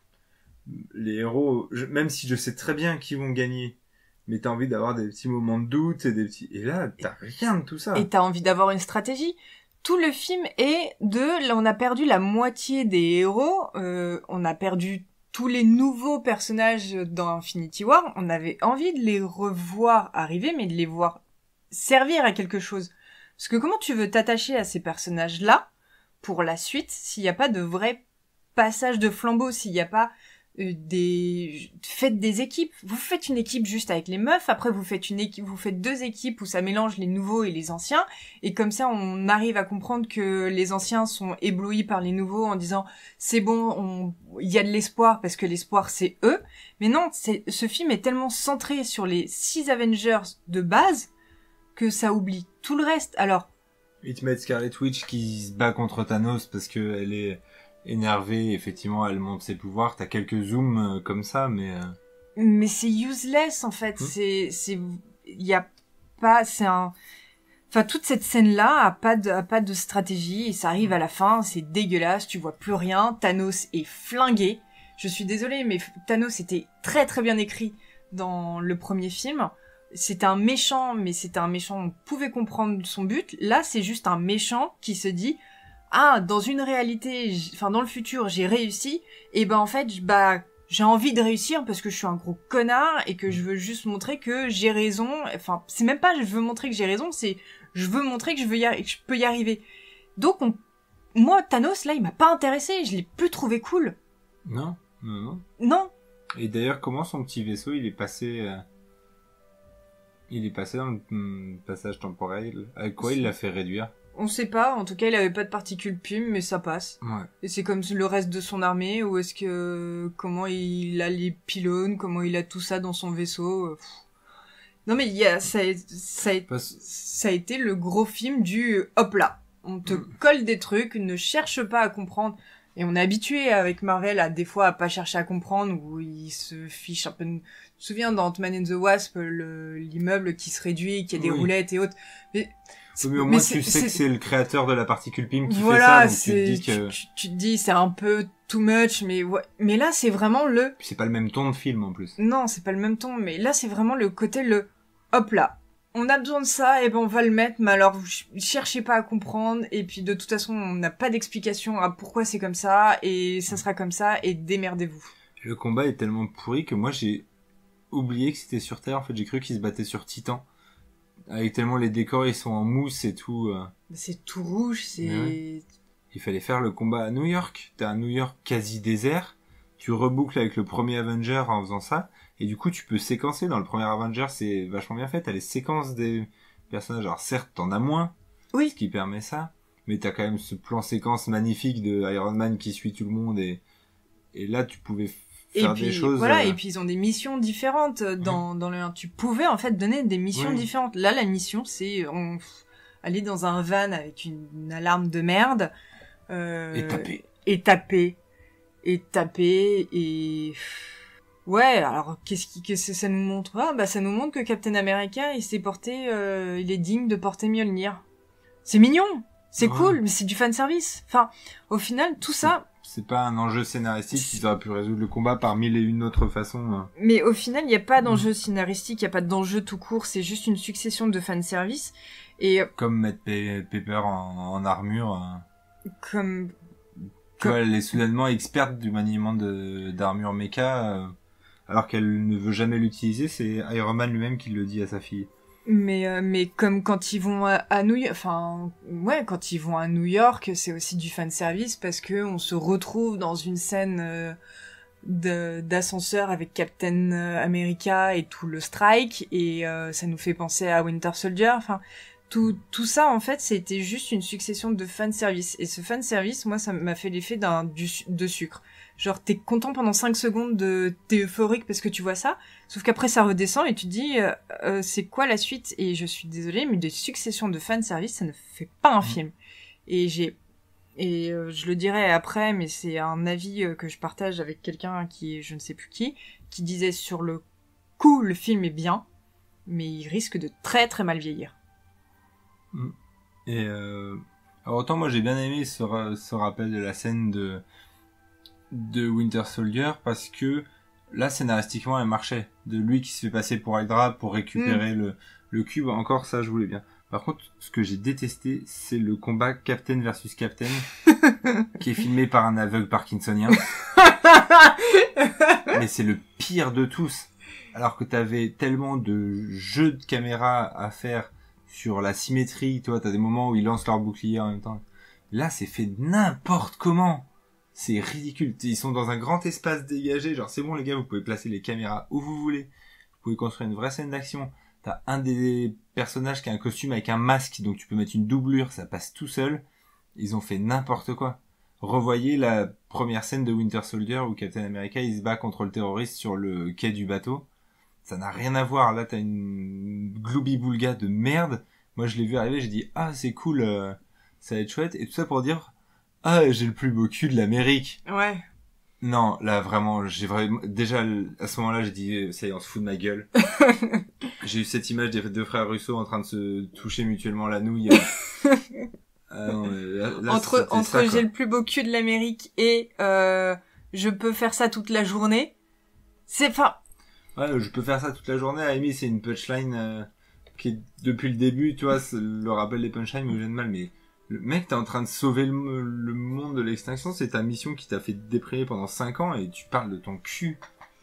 [SPEAKER 2] les héros, je, même si je sais très bien qu'ils vont gagner, mais t'as envie d'avoir des petits moments de doute et des petits, et là, t'as rien de tout ça.
[SPEAKER 1] Et t'as envie d'avoir une stratégie. Tout le film est de, là, on a perdu la moitié des héros, euh, on a perdu tous les nouveaux personnages dans Infinity War, on avait envie de les revoir arriver, mais de les voir servir à quelque chose. Parce que comment tu veux t'attacher à ces personnages-là, pour la suite, s'il n'y a pas de vrai passage de flambeau, s'il n'y a pas Euh, des faites des équipes, vous faites une équipe juste avec les meufs, après vous faites une équipe, vous faites deux équipes où ça mélange les nouveaux et les anciens, et comme ça on arrive à comprendre que les anciens sont éblouis par les nouveaux en disant c'est bon, il y a de l'espoir parce que l'espoir c'est eux. Mais non, c'est, ce film est tellement centré sur les six Avengers de base que ça oublie tout le reste. Alors
[SPEAKER 2] ils te mettent Scarlet Witch qui se bat contre Thanos parce que elle est énervée, effectivement, elle monte ses pouvoirs. T'as quelques zooms euh, comme ça, mais... Euh...
[SPEAKER 1] Mais c'est useless, en fait. Mmh. C'est... c'est... Il y a pas... C'est un... Enfin, toute cette scène-là a pas de, a pas de stratégie, et ça arrive à la fin, c'est dégueulasse, tu vois plus rien, Thanos est flingué. Je suis désolée, mais Thanos était très très bien écrit dans le premier film. C'était un méchant, mais c'était un méchant, on pouvait comprendre son but. Là, c'est juste un méchant qui se dit... Ah, dans une réalité, enfin dans le futur, j'ai réussi, et ben en fait, bah j'ai envie de réussir parce que je suis un gros connard et que je veux juste montrer que j'ai raison. Enfin, c'est même pas je veux montrer que j'ai raison, c'est je veux montrer que je veux y arri- que je peux y arriver. Donc on... moi Thanos là, il m'a pas intéressé, je l'ai plus trouvé cool.
[SPEAKER 2] Non, non, non.
[SPEAKER 1] Non.
[SPEAKER 2] Et d'ailleurs, comment son petit vaisseau, il est passé euh... il est passé dans le hum, passage temporel, avec quoi il l'a fait réduire?
[SPEAKER 1] On sait pas, en tout cas il avait pas de particules P I M, mais ça passe.
[SPEAKER 2] Ouais.
[SPEAKER 1] Et c'est comme le reste de son armée, ou est-ce que... Comment il a les pylônes, comment il a tout ça dans son vaisseau. Pff. Non mais il y a... Ça, ça,
[SPEAKER 2] Parce...
[SPEAKER 1] ça a été le gros film du hop là. On te mm. colle des trucs, ne cherche pas à comprendre. Et on est habitué avec Marvel à des fois à pas chercher à comprendre, où il se fiche un peu... Tu te souviens dans Ant-Man and the Wasp, le, l'immeuble qui se réduit, qui a des oui. roulettes et autres. Mais...
[SPEAKER 2] Oui, mais au moins mais tu sais c'est... que c'est le créateur de la particule P I M qui
[SPEAKER 1] voilà,
[SPEAKER 2] fait ça, donc tu te dis que...
[SPEAKER 1] Tu, tu te dis c'est un peu too much, mais ouais. Mais là c'est vraiment le...
[SPEAKER 2] Puis c'est pas le même ton de film en plus.
[SPEAKER 1] Non, c'est pas le même ton, mais là c'est vraiment le côté le... Hop là, on a besoin de ça, et ben on va le mettre, mais alors cherchez pas à comprendre, et puis de toute façon on n'a pas d'explication à pourquoi c'est comme ça, et ça sera comme ça, et démerdez-vous.
[SPEAKER 2] Le combat est tellement pourri que moi j'ai oublié que c'était sur Terre, en fait j'ai cru qu'il se battait sur Titan. Avec tellement les décors ils sont en mousse et tout. Euh...
[SPEAKER 1] C'est tout rouge, c'est...
[SPEAKER 2] Ouais. Il fallait faire le combat à New York. T'as un New York quasi désert. tu reboucles avec le premier Avenger en faisant ça, et du coup tu peux séquencer. Dans le premier Avenger, c'est vachement bien fait, t'as les séquences des personnages, alors certes t'en as moins,
[SPEAKER 1] Oui.
[SPEAKER 2] ce qui permet ça, mais t'as quand même ce plan séquence magnifique de Iron Man qui suit tout le monde, et, et là tu pouvais faire
[SPEAKER 1] et puis,
[SPEAKER 2] des choses...
[SPEAKER 1] Voilà,
[SPEAKER 2] euh...
[SPEAKER 1] et puis ils ont des missions différentes dans, mmh. dans le un. Tu pouvais en fait donner des missions oui. différentes. Là, la mission, c'est on... aller dans un van avec une, une alarme de merde, euh...
[SPEAKER 2] et taper.
[SPEAKER 1] Et taper. Et taper, et... Ouais, alors, qu'est-ce qui, qu'est-ce que ça nous montre? Ah, bah, ça nous montre que Captain America, il s'est porté, euh, il est digne de porter Mjolnir. C'est mignon! C'est ouais. cool, mais c'est du fanservice. Enfin, au final, tout
[SPEAKER 2] c'est,
[SPEAKER 1] ça...
[SPEAKER 2] C'est pas un enjeu scénaristique qui aurait pu résoudre le combat par mille et une autres façons. Hein.
[SPEAKER 1] Mais au final, il n'y a pas d'enjeu mmh. scénaristique, il n'y a pas d'enjeu tout court, c'est juste une succession de fanservice. Et...
[SPEAKER 2] Comme mettre Pe- Pepper en, en armure. Euh...
[SPEAKER 1] Comme...
[SPEAKER 2] Tu vois, elle est soudainement experte du maniement de, d'armure méca, euh, alors qu'elle ne veut jamais l'utiliser, c'est Iron Man lui-même qui le dit à sa fille.
[SPEAKER 1] Mais, euh, mais comme quand ils vont à, à New York, enfin, ouais, quand ils vont à New York, c'est aussi du fanservice parce que on se retrouve dans une scène euh, de, d'ascenseur avec Captain America et tout le strike, et euh, ça nous fait penser à Winter Soldier, enfin, Tout, tout ça, en fait, c'était juste une succession de fanservice. Et ce fanservice, moi, ça m'a fait l'effet d'un, du, de sucre. Genre, t'es content pendant cinq secondes, de, t'es euphorique parce que tu vois ça, sauf qu'après, ça redescend et tu te dis, euh, euh, c'est quoi la suite? Et je suis désolée, mais des successions de fanservice, ça ne fait pas un mmh. film. Et j'ai... Et euh, je le dirai après, mais c'est un avis euh, que je partage avec quelqu'un qui est, je ne sais plus qui, qui disait sur le coup, le film est bien, mais il risque de très très mal vieillir.
[SPEAKER 2] Et euh, alors autant moi j'ai bien aimé ce, ce rappel de la scène de de Winter Soldier parce que là scénaristiquement elle marchait, de lui qui se fait passer pour Hydra pour récupérer mm. le le cube, encore ça je voulais bien. Par contre ce que j'ai détesté c'est le combat Captain versus Captain qui est filmé par un aveugle parkinsonien. Mais c'est le pire de tous, alors que t'avais tellement de jeux de caméra à faire sur la symétrie, toi, t'as des moments où ils lancent leur bouclier en même temps. Là, c'est fait n'importe comment. C'est ridicule. Ils sont dans un grand espace dégagé. Genre, c'est bon, les gars, vous pouvez placer les caméras où vous voulez. Vous pouvez construire une vraie scène d'action. T'as un des personnages qui a un costume avec un masque, donc tu peux mettre une doublure, ça passe tout seul. Ils ont fait n'importe quoi. Revoyez la première scène de Winter Soldier où Captain America, il se bat contre le terroriste sur le quai du bateau. Ça n'a rien à voir. Là, t'as une gloubi-boulga de merde. Moi, je l'ai vu arriver, j'ai dit, ah, c'est cool, euh, ça va être chouette. Et tout ça pour dire, ah, j'ai le plus beau cul de l'Amérique.
[SPEAKER 1] Ouais.
[SPEAKER 2] Non, là, vraiment, j'ai vraiment, déjà, à ce moment-là, j'ai dit, ça y est, on se fout de ma gueule. J'ai eu cette image des deux frères Russo en train de se toucher mutuellement la nouille. Ah, non, là, là,
[SPEAKER 1] entre, entre ça, j'ai le plus beau cul de l'Amérique et, euh, je peux faire ça toute la journée. C'est, enfin,
[SPEAKER 2] ouais, je peux faire ça toute la journée. À Amy, c'est une punchline euh, qui est depuis le début, tu vois, le rappel des punchlines me gêne mal, mais le mec, t'es en train de sauver le, le monde de l'extinction, c'est ta mission qui t'a fait déprimer pendant cinq ans et tu parles de ton cul.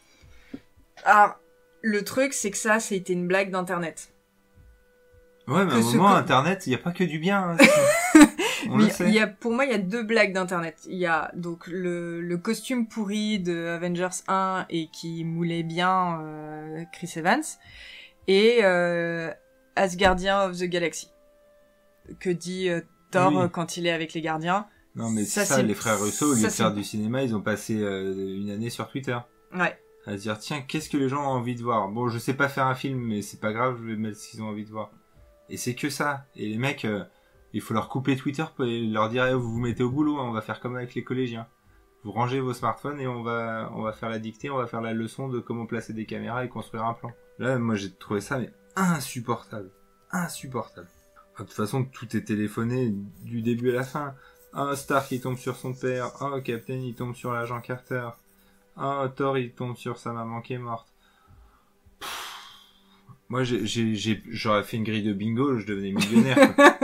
[SPEAKER 1] Ah, le truc, c'est que ça, c'était une blague d'internet.
[SPEAKER 2] Ouais, mais
[SPEAKER 1] que
[SPEAKER 2] à un moment, co- internet, il y a pas que du bien. Hein, on
[SPEAKER 1] mais
[SPEAKER 2] le sait.
[SPEAKER 1] Y a, pour moi, il y a deux blagues d'internet. Il y a donc le, le costume pourri de Avengers un et qui moulait bien euh, Chris Evans, et euh, Asgardien of the Galaxy, que dit euh, Thor oui. quand il est avec les gardiens.
[SPEAKER 2] Non, mais ça, ça les frères Russo, au lieu de faire du cinéma, ils ont passé euh, une année sur Twitter.
[SPEAKER 1] Ouais.
[SPEAKER 2] À se dire, tiens, qu'est-ce que les gens ont envie de voir? Bon, je sais pas faire un film, mais c'est pas grave, je vais mettre ce qu'ils ont envie de voir. Et c'est que ça. Et les mecs, euh, il faut leur couper Twitter pour leur dire, eh, vous vous mettez au boulot, hein, on va faire comme avec les collégiens. Vous rangez vos smartphones et on va, on va faire la dictée, on va faire la leçon de comment placer des caméras et construire un plan. Là, moi, j'ai trouvé ça, mais insupportable. Insupportable. De toute façon, tout est téléphoné du début à la fin. Un Stark, il tombe sur son père. Un Captain, il tombe sur l'agent Carter. Un Thor, il tombe sur sa maman qui est morte. Pff. Moi, j'ai, j'ai, j'ai, j'aurais fait une grille de bingo, je devenais millionnaire.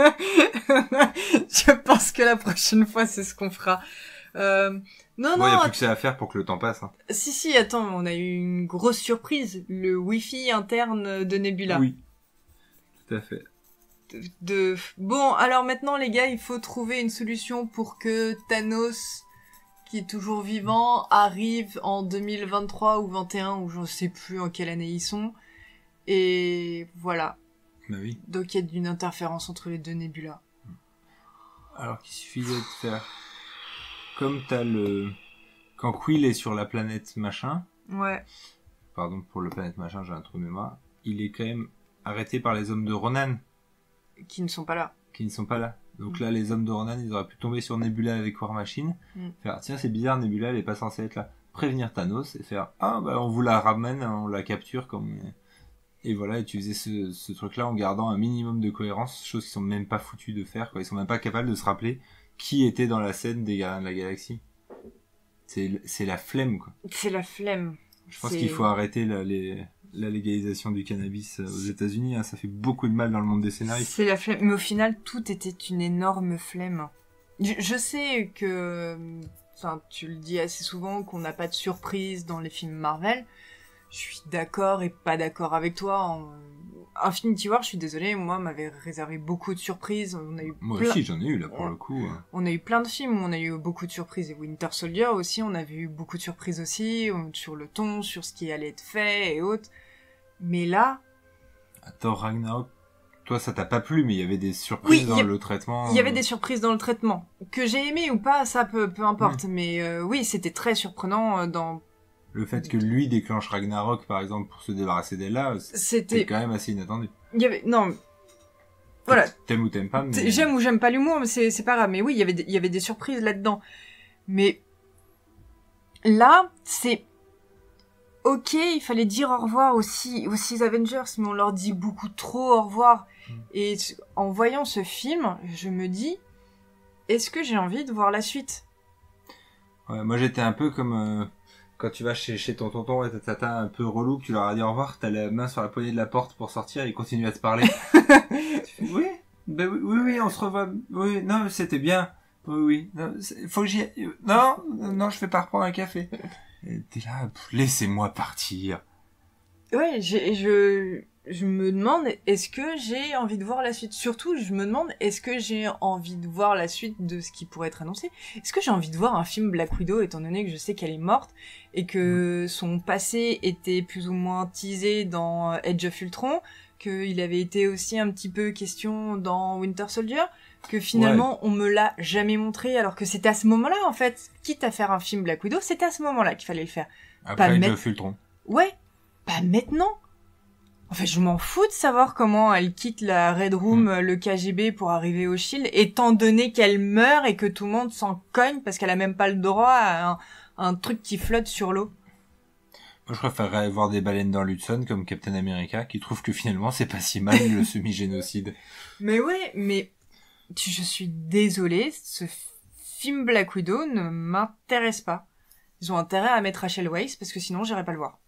[SPEAKER 1] Je pense que la prochaine fois, c'est ce qu'on fera. Euh, non,
[SPEAKER 2] bon,
[SPEAKER 1] non.
[SPEAKER 2] Il n'y a plus que ça à faire pour que le temps passe. Hein.
[SPEAKER 1] Si, si, attends, on a eu une grosse surprise. Le Wi-Fi interne de Nebula.
[SPEAKER 2] Oui. Tout à fait.
[SPEAKER 1] De, de... Bon, alors maintenant, les gars, il faut trouver une solution pour que Thanos, qui est toujours vivant, arrive en deux mille vingt-trois ou vingt et un, ou je sais plus en quelle année ils sont. Et voilà.
[SPEAKER 2] Bah oui.
[SPEAKER 1] Donc il y a une interférence entre les deux nébulas.
[SPEAKER 2] Alors qu'il suffisait de faire... Comme t'as le... Quand Quill est sur la planète machin...
[SPEAKER 1] Ouais.
[SPEAKER 2] Pardon pour le planète machin, j'ai un trou de mémoire. Il est quand même arrêté par les hommes de Ronan.
[SPEAKER 1] Qui ne sont pas là.
[SPEAKER 2] Qui ne sont pas là. Donc
[SPEAKER 1] Mm.
[SPEAKER 2] là, les hommes de Ronan, ils auraient pu tomber sur Nebula avec War Machine.
[SPEAKER 1] Mm.
[SPEAKER 2] Faire, tiens, c'est bizarre, Nebula, elle est pas censée être là. Prévenir Thanos et faire, ah, bah, on vous la ramène, on la capture comme... Et voilà, et tu faisais ce, ce truc-là en gardant un minimum de cohérence, chose qu'ils sont même pas foutus de faire, quoi. Ils sont même pas capables de se rappeler qui était dans la scène des Gardiens de la Galaxie. C'est, c'est la flemme, quoi.
[SPEAKER 1] C'est la flemme.
[SPEAKER 2] Je pense
[SPEAKER 1] C'est-
[SPEAKER 2] qu'il faut arrêter la, les, la légalisation du cannabis aux États-Unis, hein. Ça fait beaucoup de mal dans le monde des scénaristes.
[SPEAKER 1] C'est la flemme. Mais au final, tout était une énorme flemme. Je, je sais que... Enfin, tu le dis assez souvent qu'on n'a pas de surprise dans les films Marvel. Je suis d'accord et pas d'accord avec toi. En... Infinity War, je suis désolée, moi, m'avait réservé beaucoup de surprises. On a eu
[SPEAKER 2] Moi
[SPEAKER 1] plein...
[SPEAKER 2] aussi, j'en ai eu, là, pour
[SPEAKER 1] Ouais.
[SPEAKER 2] le coup. hein.
[SPEAKER 1] On a eu plein de films où on a eu beaucoup de surprises. Et Winter Soldier aussi, on avait eu beaucoup de surprises aussi, euh, sur le ton, sur ce qui allait être fait et autres. Mais là,
[SPEAKER 2] À Thor Ragnarok, toi, ça t'a pas plu, mais il y avait des surprises
[SPEAKER 1] Oui,
[SPEAKER 2] dans
[SPEAKER 1] il y a-
[SPEAKER 2] le traitement.
[SPEAKER 1] il y avait
[SPEAKER 2] euh,
[SPEAKER 1] des surprises dans le traitement. Que j'ai aimé ou pas, ça peu, peu importe. Mais euh, oui, c'était très surprenant euh, dans...
[SPEAKER 2] Le fait que lui déclenche Ragnarok, par exemple, pour se débarrasser d'Ella, c'était
[SPEAKER 1] C'était...
[SPEAKER 2] quand même assez inattendu.
[SPEAKER 1] Il y avait... Non... Voilà.
[SPEAKER 2] T'aimes ou t'aimes pas, mais...
[SPEAKER 1] C'est- J'aime ou j'aime pas l'humour, mais c'est c'est pas grave. Mais oui, il y avait des- il y avait des surprises là-dedans. Mais là, c'est ok. Il fallait dire au revoir aussi aux six Avengers, mais on leur dit beaucoup trop au revoir.
[SPEAKER 2] Mm.
[SPEAKER 1] Et en voyant ce film, je me dis, est-ce que j'ai envie de voir la suite?
[SPEAKER 2] Ouais, moi, j'étais un peu comme... euh, quand tu vas chez, chez ton tonton et ta tata un peu relou, que tu leur as dit au revoir, t'as la main sur la poignée de la porte pour sortir et ils continuent à te parler. Tu fais, oui, ben oui, oui, oui, on se revoit. Oui, non, c'était bien. Oui, oui. Non, c'est- faut que j'y aille. Non, non, je vais pas reprendre un café. Et t'es là, pff, laissez-moi partir.
[SPEAKER 1] Ouais, j'ai- je je me demande, est-ce que j'ai envie de voir la suite? Surtout, je me demande, est-ce que j'ai envie de voir la suite de ce qui pourrait être annoncé? Est-ce que j'ai envie de voir un film Black Widow, étant donné que je sais qu'elle est morte, et que son passé était plus ou moins teasé dans Age of Ultron, qu'il avait été aussi un petit peu question dans Winter Soldier, que finalement, on me l'a jamais montré, alors que c'était à ce moment-là, en fait. Quitte à faire un film Black Widow, c'était à ce moment-là qu'il fallait le faire.
[SPEAKER 2] Après,
[SPEAKER 1] Pas
[SPEAKER 2] Age
[SPEAKER 1] mettre-
[SPEAKER 2] of Ultron.
[SPEAKER 1] Ouais, pas maintenant. En fait, je m'en fous de savoir comment elle quitte la Red Room, euh, le K G B pour arriver au Shield, étant donné qu'elle meurt et que tout le monde s'en cogne parce qu'elle a même pas le droit à un, un truc qui flotte sur l'eau.
[SPEAKER 2] Moi, je préférerais voir des baleines dans l'Hudson comme Captain America, qui trouve que finalement, c'est pas si mal le semi-génocide.
[SPEAKER 1] Mais ouais, mais tu- je suis désolée, ce f- film Black Widow ne m'intéresse pas. Ils ont intérêt à mettre Rachel Weisz parce que sinon j'irai pas le voir.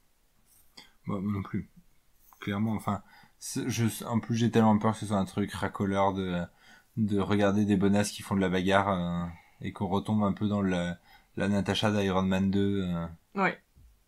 [SPEAKER 2] Moi non plus. Clairement, enfin, c'est- je, en plus j'ai tellement peur que ce soit un truc racoleur de, de regarder des bonasses qui font de la bagarre euh, et qu'on retombe un peu dans le, la Natasha d'Iron Man deux. Euh.
[SPEAKER 1] Ouais.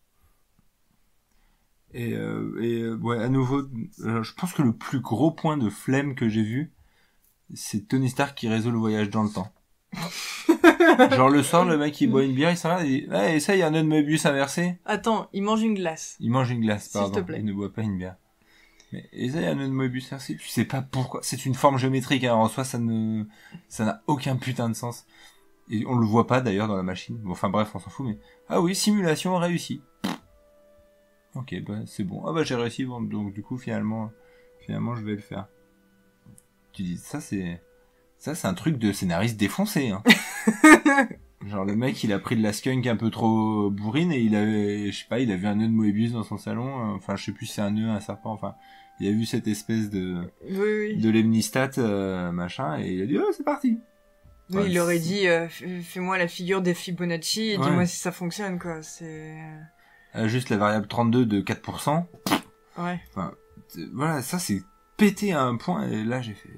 [SPEAKER 2] Et, euh, et euh, ouais, à nouveau, euh, je pense que le plus gros point de flemme que j'ai vu, c'est Tony Stark qui résout le voyage dans le temps. Genre le soir, le mec il boit une bière, il s'en va, il dit ah, et ça, il y a un nœud de Moebius inversé.
[SPEAKER 1] Attends, il mange une glace.
[SPEAKER 2] Il mange une glace,
[SPEAKER 1] S'il
[SPEAKER 2] pardon.
[SPEAKER 1] te plaît.
[SPEAKER 2] Il ne boit pas une bière. Mais, et ça, il y a un nœud de Moebius inversé. Tu sais pas pourquoi. C'est une forme géométrique, hein. En soi, ça ne, ça n'a aucun putain de sens. Et on le voit pas, d'ailleurs, dans la machine. Bon, enfin, bref, on s'en fout, mais, ah oui, simulation réussie. Ok, bah, c'est bon. Ah bah, j'ai réussi, bon, donc, du coup, finalement, finalement, je vais le faire. Tu dis, ça, c'est, ça, c'est un truc de scénariste défoncé, hein. Genre le mec il a pris de la skunk un peu trop bourrine et il avait, je sais pas, il a vu un nœud de Moebius dans son salon, enfin je sais plus si c'est un nœud, un serpent, enfin il a vu cette espèce de
[SPEAKER 1] Oui, oui.
[SPEAKER 2] de lemnistat euh, machin et il a dit oh c'est parti.
[SPEAKER 1] Oui,
[SPEAKER 2] Ouais,
[SPEAKER 1] il aurait
[SPEAKER 2] c'est-
[SPEAKER 1] dit, euh, f- fais-moi la figure des Fibonacci et
[SPEAKER 2] Ouais.
[SPEAKER 1] dis-moi si ça fonctionne, quoi. C'est...
[SPEAKER 2] Euh, juste la variable trente-deux de quatre pour cent.
[SPEAKER 1] Ouais.
[SPEAKER 2] Enfin c'est- voilà, ça c'est pété à un point et là j'ai fait.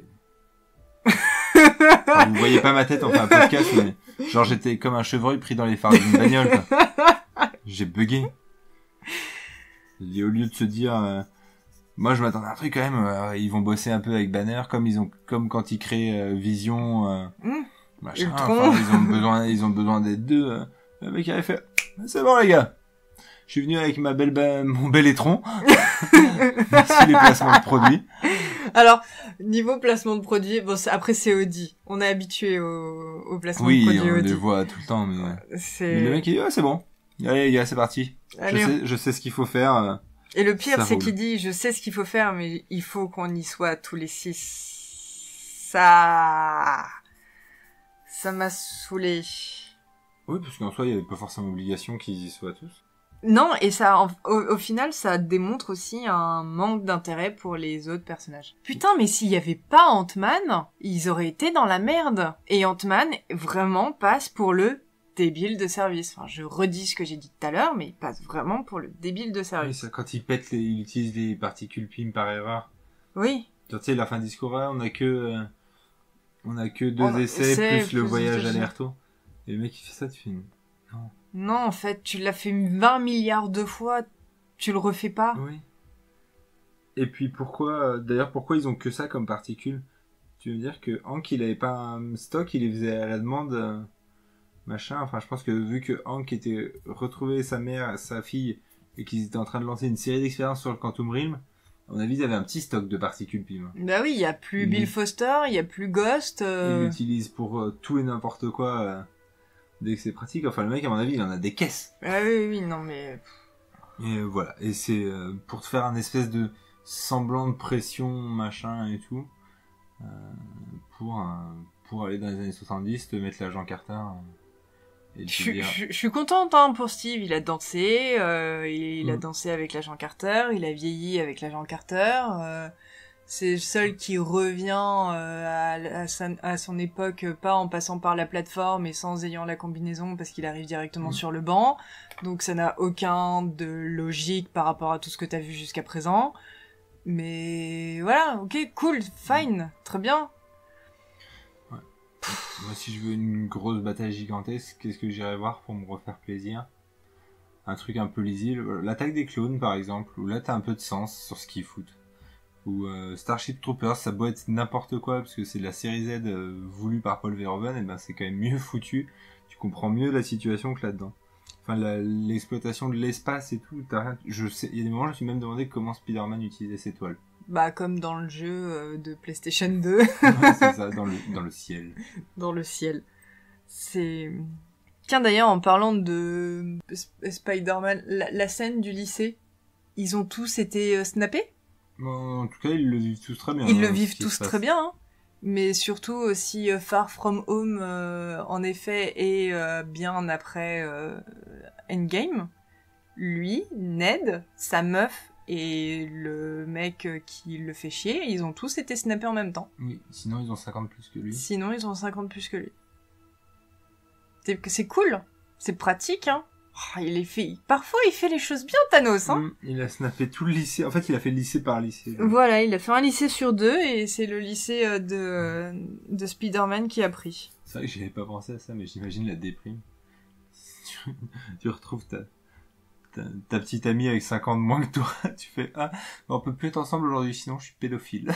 [SPEAKER 2] Enfin, vous voyez pas ma tête, on fait un podcast, mais genre j'étais comme un chevreuil pris dans les phares d'une bagnole, quoi. J'ai bugué. Et au lieu de se dire, euh, moi je m'attendais à un truc quand même, euh, ils vont bosser un peu avec Banner, comme ils ont, comme quand ils créent euh, Vision, euh,
[SPEAKER 1] Mmh.
[SPEAKER 2] machin,
[SPEAKER 1] Ultron.
[SPEAKER 2] enfin, ils ont besoin, ils ont besoin d'être deux. euh. Le mec avait fait, c'est bon les gars, je suis venu avec ma belle, ba- mon bel étron. Merci les placements de produits.
[SPEAKER 1] Alors, niveau placement de produits, bon, c'est- après c'est Audi. On est habitué au, au placement
[SPEAKER 2] Oui,
[SPEAKER 1] de produits
[SPEAKER 2] on
[SPEAKER 1] Audi.
[SPEAKER 2] les voit tout le temps, mais,
[SPEAKER 1] C'est...
[SPEAKER 2] mais le mec il dit, ouais, c'est bon. Allez les gars, c'est parti.
[SPEAKER 1] Allez,
[SPEAKER 2] Je sais, je sais ce qu'il faut faire. euh.
[SPEAKER 1] Et le pire,
[SPEAKER 2] Ça
[SPEAKER 1] c'est
[SPEAKER 2] roule.
[SPEAKER 1] qu'il dit, je sais ce qu'il faut faire, mais il faut qu'on y soit tous les six. Ça... Ça m'a saoulé.
[SPEAKER 2] Oui, parce qu'en soi, il y avait pas forcément obligation qu'ils y soient tous.
[SPEAKER 1] Non, et ça, en- au, au final, ça démontre aussi un manque d'intérêt pour les autres personnages. Putain, mais s'il y avait pas Ant-Man, ils auraient été dans la merde. Et Ant-Man, vraiment, passe pour le débile de service. Enfin, je redis ce que j'ai dit tout à l'heure, mais il passe vraiment pour le débile de
[SPEAKER 2] Oui,
[SPEAKER 1] service.
[SPEAKER 2] ça, quand il pète, les, il utilise les particules P I M par erreur.
[SPEAKER 1] Oui.
[SPEAKER 2] Genre, tu sais, la fin du discours, ouais, on a que, euh, on a que deux
[SPEAKER 1] On a-
[SPEAKER 2] essais,
[SPEAKER 1] essais,
[SPEAKER 2] plus le
[SPEAKER 1] plus
[SPEAKER 2] voyage
[SPEAKER 1] deux-
[SPEAKER 2] aller-retour. Et le mec, il fait ça, tu fais, non.
[SPEAKER 1] Non, en fait, tu l'as fait vingt milliards de fois, tu le refais pas.
[SPEAKER 2] Oui. Et puis, pourquoi, euh, d'ailleurs, pourquoi ils ont que ça comme particules? Tu veux dire que Hank, il avait pas un stock, il les faisait à la demande, euh, machin. Enfin, je pense que vu que Hank était retrouvé sa mère, sa fille, et qu'ils étaient en train de lancer une série d'expériences sur le Quantum Realm, à mon avis, ils avaient un petit stock de particules P I M.
[SPEAKER 1] Bah oui, il y a plus
[SPEAKER 2] Il-
[SPEAKER 1] Bill Foster, il y a plus Ghost.
[SPEAKER 2] Ils
[SPEAKER 1] euh,
[SPEAKER 2] l'utilisent pour euh, tout et n'importe quoi, euh, dès que c'est pratique. Enfin, le mec, à mon avis, il en a des caisses.
[SPEAKER 1] Ah oui, oui, non mais...
[SPEAKER 2] Et euh, voilà. Et c'est euh, pour te faire un espèce de semblant de pression, machin et tout, euh, pour, un- pour aller dans les années soixante-dix, te mettre l'agent Carter euh, et te
[SPEAKER 1] Je,
[SPEAKER 2] dire...
[SPEAKER 1] je, je suis contente hein, pour Steve, il a dansé, euh, il, il a
[SPEAKER 2] Mm.
[SPEAKER 1] dansé avec l'agent Carter, il a vieilli avec l'agent Carter, euh, c'est le seul qui revient euh, à, à, sa- à son époque, euh, pas en passant par la plateforme et sans ayant la combinaison parce qu'il arrive directement
[SPEAKER 2] Mm.
[SPEAKER 1] sur le banc, donc ça n'a aucun de logique par rapport à tout ce que t'as vu jusqu'à présent, mais voilà, ok, cool, fine, très bien.
[SPEAKER 2] Moi, si je veux une grosse bataille gigantesque, qu'est-ce que j'irais voir pour me refaire plaisir? Un truc un peu lisible. L'attaque des clones, par exemple, où là, t'as un peu de sens sur ce qu'ils foutent. Ou euh, Starship Troopers, ça doit être n'importe quoi, parce que c'est de la série Z euh, voulue par Paul Verhoeven, et ben c'est quand même mieux foutu. Tu comprends mieux la situation que là-dedans. Enfin, la- l'exploitation de l'espace et tout, t'as rien... Je sais, il y a des moments, je me suis même demandé comment Spider-Man utilisait ses toiles.
[SPEAKER 1] Bah comme dans le jeu euh, de PlayStation deux.
[SPEAKER 2] Ouais, c'est ça, dans le, dans le ciel.
[SPEAKER 1] Dans le ciel. C'est... Tiens d'ailleurs, en parlant de Sp- Spider-Man, la, la scène du lycée, ils ont tous été euh, snappés.
[SPEAKER 2] Bon, en tout cas, ils le vivent tous très bien.
[SPEAKER 1] Ils le
[SPEAKER 2] hein, ce
[SPEAKER 1] vivent
[SPEAKER 2] qui
[SPEAKER 1] tous
[SPEAKER 2] se passe.
[SPEAKER 1] très bien, hein. Mais surtout aussi euh, Far From Home, euh, en effet, et euh, bien après euh, Endgame, lui, Ned, sa meuf et le mec euh, qui le fait chier, ils ont tous été snappés en même temps.
[SPEAKER 2] Oui, sinon ils ont cinquante plus que lui.
[SPEAKER 1] Sinon, ils ont cinquante plus que lui. C'est, c'est cool. C'est pratique, hein. Oh, il est fait... Parfois, il fait les choses bien, Thanos, hein.
[SPEAKER 2] Mm, il a snappé tout le lycée. En fait, il a fait lycée par lycée. donc.
[SPEAKER 1] Voilà, il a fait un lycée sur deux, et c'est le lycée euh, de, euh, de Spider-Man qui a pris.
[SPEAKER 2] C'est vrai que j'avais pas pensé à ça, mais j'imagine la déprime. Tu, tu retrouves ta, ta, ta petite amie avec cinq ans de moins que toi. Tu fais, ah, on peut plus être ensemble aujourd'hui, sinon je suis pédophile.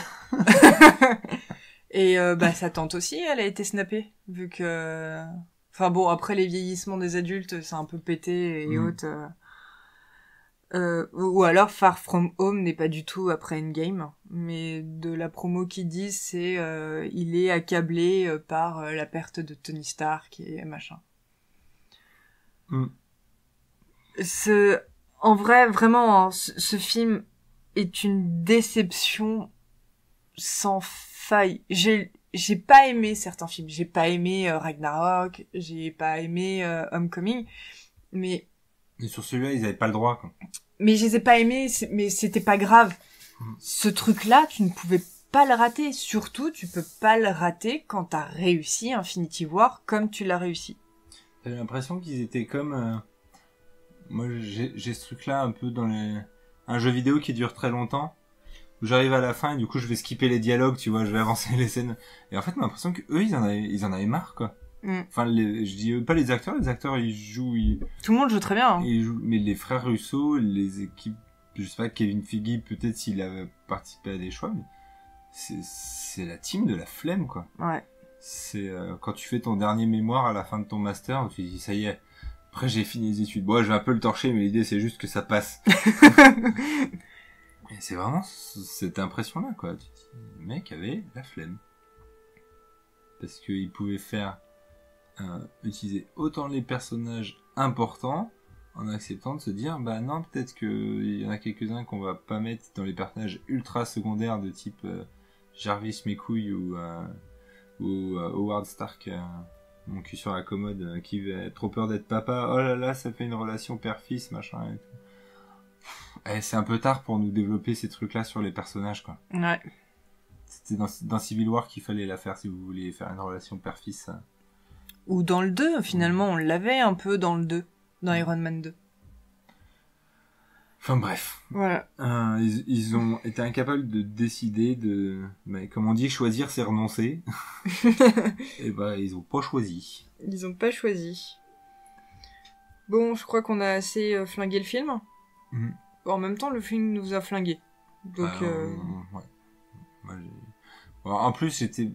[SPEAKER 1] Et euh, bah sa tante aussi, elle a été snappée, vu que... Enfin bon, après les vieillissements des adultes, c'est un peu pété et
[SPEAKER 2] Mm.
[SPEAKER 1] autres. euh. Euh, ou alors Far From Home n'est pas du tout après Endgame, mais de la promo qu'ils disent, c'est euh, il est accablé euh, par euh, la perte de Tony Stark et machin.
[SPEAKER 2] Mm.
[SPEAKER 1] Ce... En vrai, vraiment, hein, ce, ce film est une déception sans faille. J'ai j'ai pas aimé certains films. J'ai pas aimé euh, Ragnarok, j'ai pas aimé euh, Homecoming, mais
[SPEAKER 2] Et sur celui-là, ils avaient pas le droit, quoi.
[SPEAKER 1] mais je les ai pas aimés, c'est- mais c'était pas grave.
[SPEAKER 2] Mm.
[SPEAKER 1] Ce truc-là, tu ne pouvais pas le rater. Surtout, tu peux pas le rater quand t'as réussi Infinity War comme tu l'as réussi.
[SPEAKER 2] J'avais l'impression qu'ils étaient comme... euh, Moi, j'ai j'ai ce truc-là un peu dans les... un jeu vidéo qui dure très longtemps, où j'arrive à la fin et du coup, je vais skipper les dialogues, tu vois, je vais avancer les scènes. Et en fait, j'ai l'impression que eux, ils en avaient, ils en avaient marre, quoi.
[SPEAKER 1] Mm.
[SPEAKER 2] Enfin, les... je dis euh, pas les acteurs, les acteurs, ils jouent... Ils...
[SPEAKER 1] Tout le monde joue très bien. Hein.
[SPEAKER 2] ils jouent... Mais les frères Russo, les équipes... Je sais pas, Kevin Feige, peut-être s'il avait participé à des choix, mais... C'est c'est la team de la flemme, quoi.
[SPEAKER 1] Ouais.
[SPEAKER 2] C'est euh, quand tu fais ton dernier mémoire à la fin de ton master, tu te dis ça y est, après j'ai fini les études. Bon, je vais un peu le torcher, mais l'idée c'est juste que ça passe. Et c'est vraiment cette impression-là, quoi. Tu te dis, le mec avait la flemme. Parce qu'il pouvait faire, euh, utiliser autant les personnages importants, en acceptant de se dire, bah non, peut-être qu'il y en a quelques-uns qu'on va pas mettre dans les personnages ultra secondaires de type euh, Jarvis Mécouille ou... Euh, ou euh, Howard Stark, euh, mon cul sur la commode, euh, qui a trop peur d'être papa. Oh là là, ça fait une relation père-fils, machin et tout. Et c'est un peu tard pour nous développer ces trucs-là sur les personnages, quoi.
[SPEAKER 1] Ouais.
[SPEAKER 2] C'était dans, dans Civil War qu'il fallait la faire si vous vouliez faire une relation père-fils. hein.
[SPEAKER 1] Ou dans le deux, finalement, on l'avait un peu dans le deux, dans Iron Man deux.
[SPEAKER 2] Enfin bref.
[SPEAKER 1] Voilà.
[SPEAKER 2] Euh, ils, ils ont été incapables de décider de... Mais comme on dit, choisir c'est renoncer. Et bah ils ont pas choisi.
[SPEAKER 1] Ils ont pas choisi. Bon, je crois qu'on a assez euh, flingué le film.
[SPEAKER 2] Mhm.
[SPEAKER 1] En même temps, le film nous a flingué. Donc,
[SPEAKER 2] Euh,
[SPEAKER 1] euh...
[SPEAKER 2] ouais. Moi, j'ai- Bon, en plus, j'étais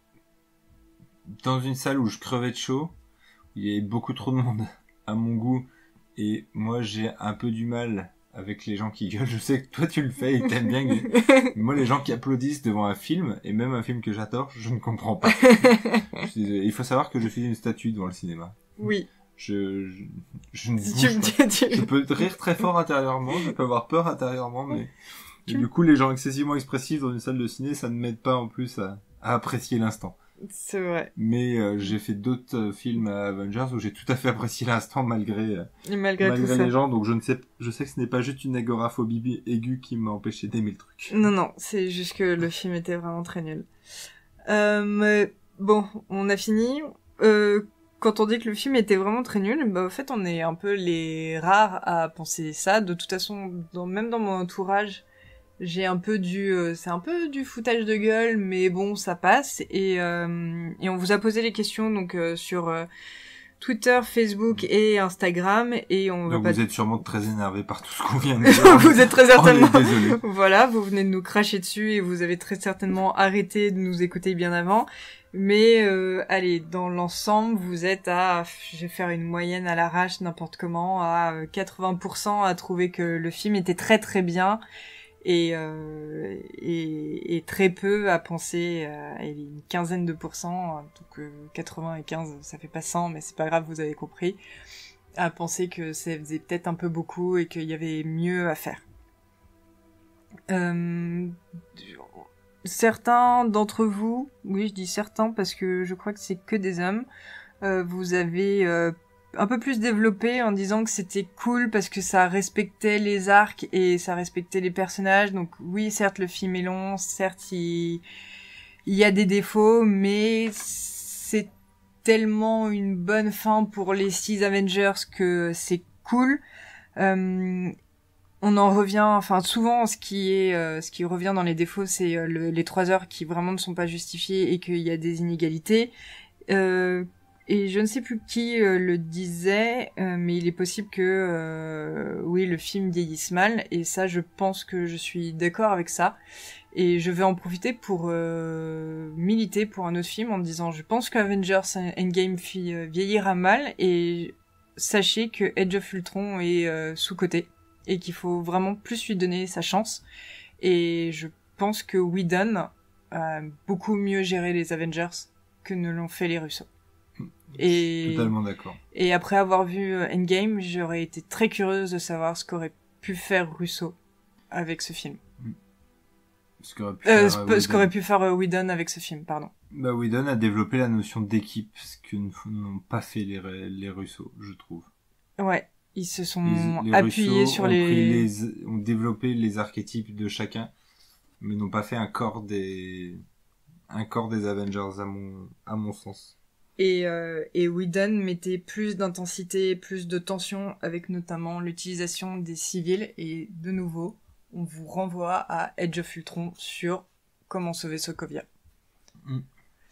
[SPEAKER 2] dans une salle où je crevais de chaud, où il y avait beaucoup trop de monde à mon goût, et moi j'ai un peu du mal avec les gens qui gueulent. Je sais que toi tu le fais et t'aimes bien que... Moi, les gens qui applaudissent devant un film, et même un film que j'adore, je ne comprends pas. Je suis désolé. Il faut savoir que je suis une statue devant le cinéma.
[SPEAKER 1] oui.
[SPEAKER 2] Je, je, je ne
[SPEAKER 1] Si
[SPEAKER 2] bouge
[SPEAKER 1] tu me
[SPEAKER 2] pas.
[SPEAKER 1] dis... tu-
[SPEAKER 2] Je peux rire très fort intérieurement, je peux avoir peur intérieurement, mais... Et
[SPEAKER 1] Tu-
[SPEAKER 2] du coup, les gens excessivement expressifs dans une salle de ciné, ça ne m'aide pas en plus à, à apprécier l'instant.
[SPEAKER 1] C'est vrai.
[SPEAKER 2] Mais euh, j'ai fait d'autres euh, films à Avengers où j'ai tout à fait apprécié l'instant malgré euh,
[SPEAKER 1] Et malgré,
[SPEAKER 2] malgré
[SPEAKER 1] tout ça.
[SPEAKER 2] les gens, donc je ne sais, je sais que ce n'est pas juste une agoraphobie aiguë qui m'a empêché d'aimer le truc.
[SPEAKER 1] Non, non, c'est juste que le film était vraiment très nul. Euh, mais bon, on a fini. Euh, quand on dit que le film était vraiment très nul, bah, en fait, on est un peu les rares à penser ça. De toute façon, dans, même dans mon entourage, j'ai un peu du... euh, c'est un peu du foutage de gueule, mais bon, ça passe. Et, euh, et on vous a posé les questions donc euh, sur euh, Twitter, Facebook et Instagram. Et on va
[SPEAKER 2] Donc
[SPEAKER 1] pas...
[SPEAKER 2] vous êtes sûrement très énervé par tout ce qu'on vient de dire.
[SPEAKER 1] vous êtes très
[SPEAKER 2] On
[SPEAKER 1] certainement...
[SPEAKER 2] est désolé.
[SPEAKER 1] Voilà, vous venez de nous cracher dessus et vous avez très certainement arrêté de nous écouter bien avant. Mais euh, allez, dans l'ensemble, vous êtes à, je vais faire une moyenne à l'arrache, n'importe comment, à euh, quatre-vingts pour cent à trouver que le film était très très bien et euh, et, et très peu à penser à allez, une quinzaine de pourcents, donc euh, quatre-vingts et quinze, ça fait pas cent, mais c'est pas grave, vous avez compris, à penser que ça faisait peut-être un peu beaucoup et qu'il y avait mieux à faire. Euh, certains d'entre vous, oui je dis certains parce que je crois que c'est que des hommes, euh, vous avez euh, un peu plus développé en disant que c'était cool parce que ça respectait les arcs et ça respectait les personnages. Donc oui, certes le film est long, certes il, il y a des défauts, mais c'est tellement une bonne fin pour les six Avengers que c'est cool. Euh, On en revient, enfin souvent ce qui est, euh, ce qui revient dans les défauts, c'est euh, le, les trois heures qui vraiment ne sont pas justifiées et qu'il y a des inégalités. Euh, et je ne sais plus qui euh, le disait, euh, mais il est possible que, euh, oui, le film vieillisse mal. Et ça, je pense que je suis d'accord avec ça. Et je vais en profiter pour euh, militer pour un autre film en disant, je pense qu'Avengers Endgame fi- vieillira mal. Et sachez que Age of Ultron est euh, sous-coté. Et qu'il faut vraiment plus lui donner sa chance. Et je pense que Whedon a beaucoup mieux géré les Avengers que ne l'ont fait les Russo. Et,
[SPEAKER 2] Totalement d'accord.
[SPEAKER 1] et après avoir vu Endgame, j'aurais été très curieuse de savoir ce qu'aurait pu faire Russo avec ce film.
[SPEAKER 2] Ce qu'aurait pu,
[SPEAKER 1] Euh,
[SPEAKER 2] faire,
[SPEAKER 1] ce,
[SPEAKER 2] euh,
[SPEAKER 1] ce
[SPEAKER 2] Whedon.
[SPEAKER 1] qu'aurait pu faire euh, Whedon avec ce film, pardon.
[SPEAKER 2] Bah, Whedon a développé la notion d'équipe, ce que n- n'ont pas fait les, les Russo, je trouve.
[SPEAKER 1] Ouais, ils se sont
[SPEAKER 2] Les, les
[SPEAKER 1] appuyés
[SPEAKER 2] Russo
[SPEAKER 1] sur
[SPEAKER 2] ont,
[SPEAKER 1] les...
[SPEAKER 2] pris les... ont développé les archétypes de chacun, mais n'ont pas fait un corps des, un corps des Avengers à mon, à mon sens.
[SPEAKER 1] Et, euh, et Whedon mettait plus d'intensité, plus de tension, avec notamment l'utilisation des civils. Et de nouveau, on vous renvoie à Age of Ultron sur comment sauver Sokovia.
[SPEAKER 2] Mm.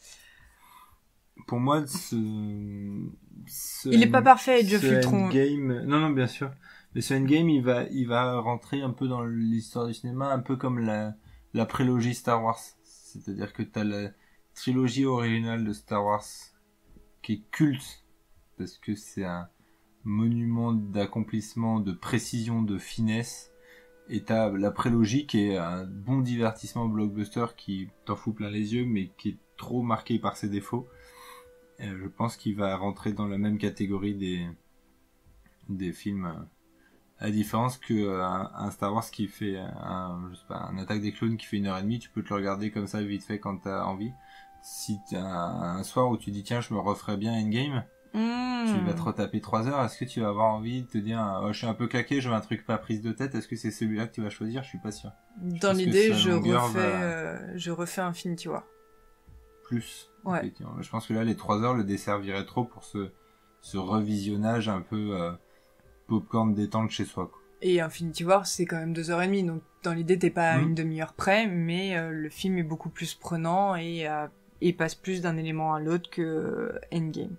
[SPEAKER 2] Pour moi, ce, ce
[SPEAKER 1] Il est pas parfait, Age of
[SPEAKER 2] ce
[SPEAKER 1] Ultron.
[SPEAKER 2] Endgame, non, non, bien sûr. Mais ce Endgame, il va, il va rentrer un peu dans l'histoire du cinéma, un peu comme la, la prélogie Star Wars. C'est-à-dire que t'as la, trilogie originale de Star Wars qui est culte parce que c'est un monument d'accomplissement, de précision, de finesse. Et t'as la prélogie qui est un bon divertissement blockbuster qui t'en fout plein les yeux mais qui est trop marqué par ses défauts. Et je pense qu'il va rentrer dans la même catégorie des des films, à la différence que euh, un, un Star Wars qui fait un, je sais pas, un Attaque des Clones qui fait une heure et demie, tu peux te le regarder comme ça vite fait quand t'as envie. Si t'as un, un soir où tu dis tiens je me referais bien Endgame, mmh. tu vas te retaper trois heures, est-ce que tu vas avoir envie de te dire oh, je suis un peu claqué, je veux un truc pas prise de tête, est-ce que c'est celui-là que tu vas choisir? Je suis pas sûr.
[SPEAKER 1] Dans l'idée je refais, va... euh, je refais Infinity War.
[SPEAKER 2] Plus.
[SPEAKER 1] Ouais.
[SPEAKER 2] Je pense que là les trois heures le desservirait trop pour ce, ce revisionnage un peu euh, popcorn détente chez soi, quoi.
[SPEAKER 1] Et Infinity War, c'est quand même deux heures et demie, donc dans l'idée, t'es pas à
[SPEAKER 2] mmh.
[SPEAKER 1] une demi-heure près, mais euh, le film est beaucoup plus prenant et, euh, et passe plus d'un élément à l'autre que Endgame.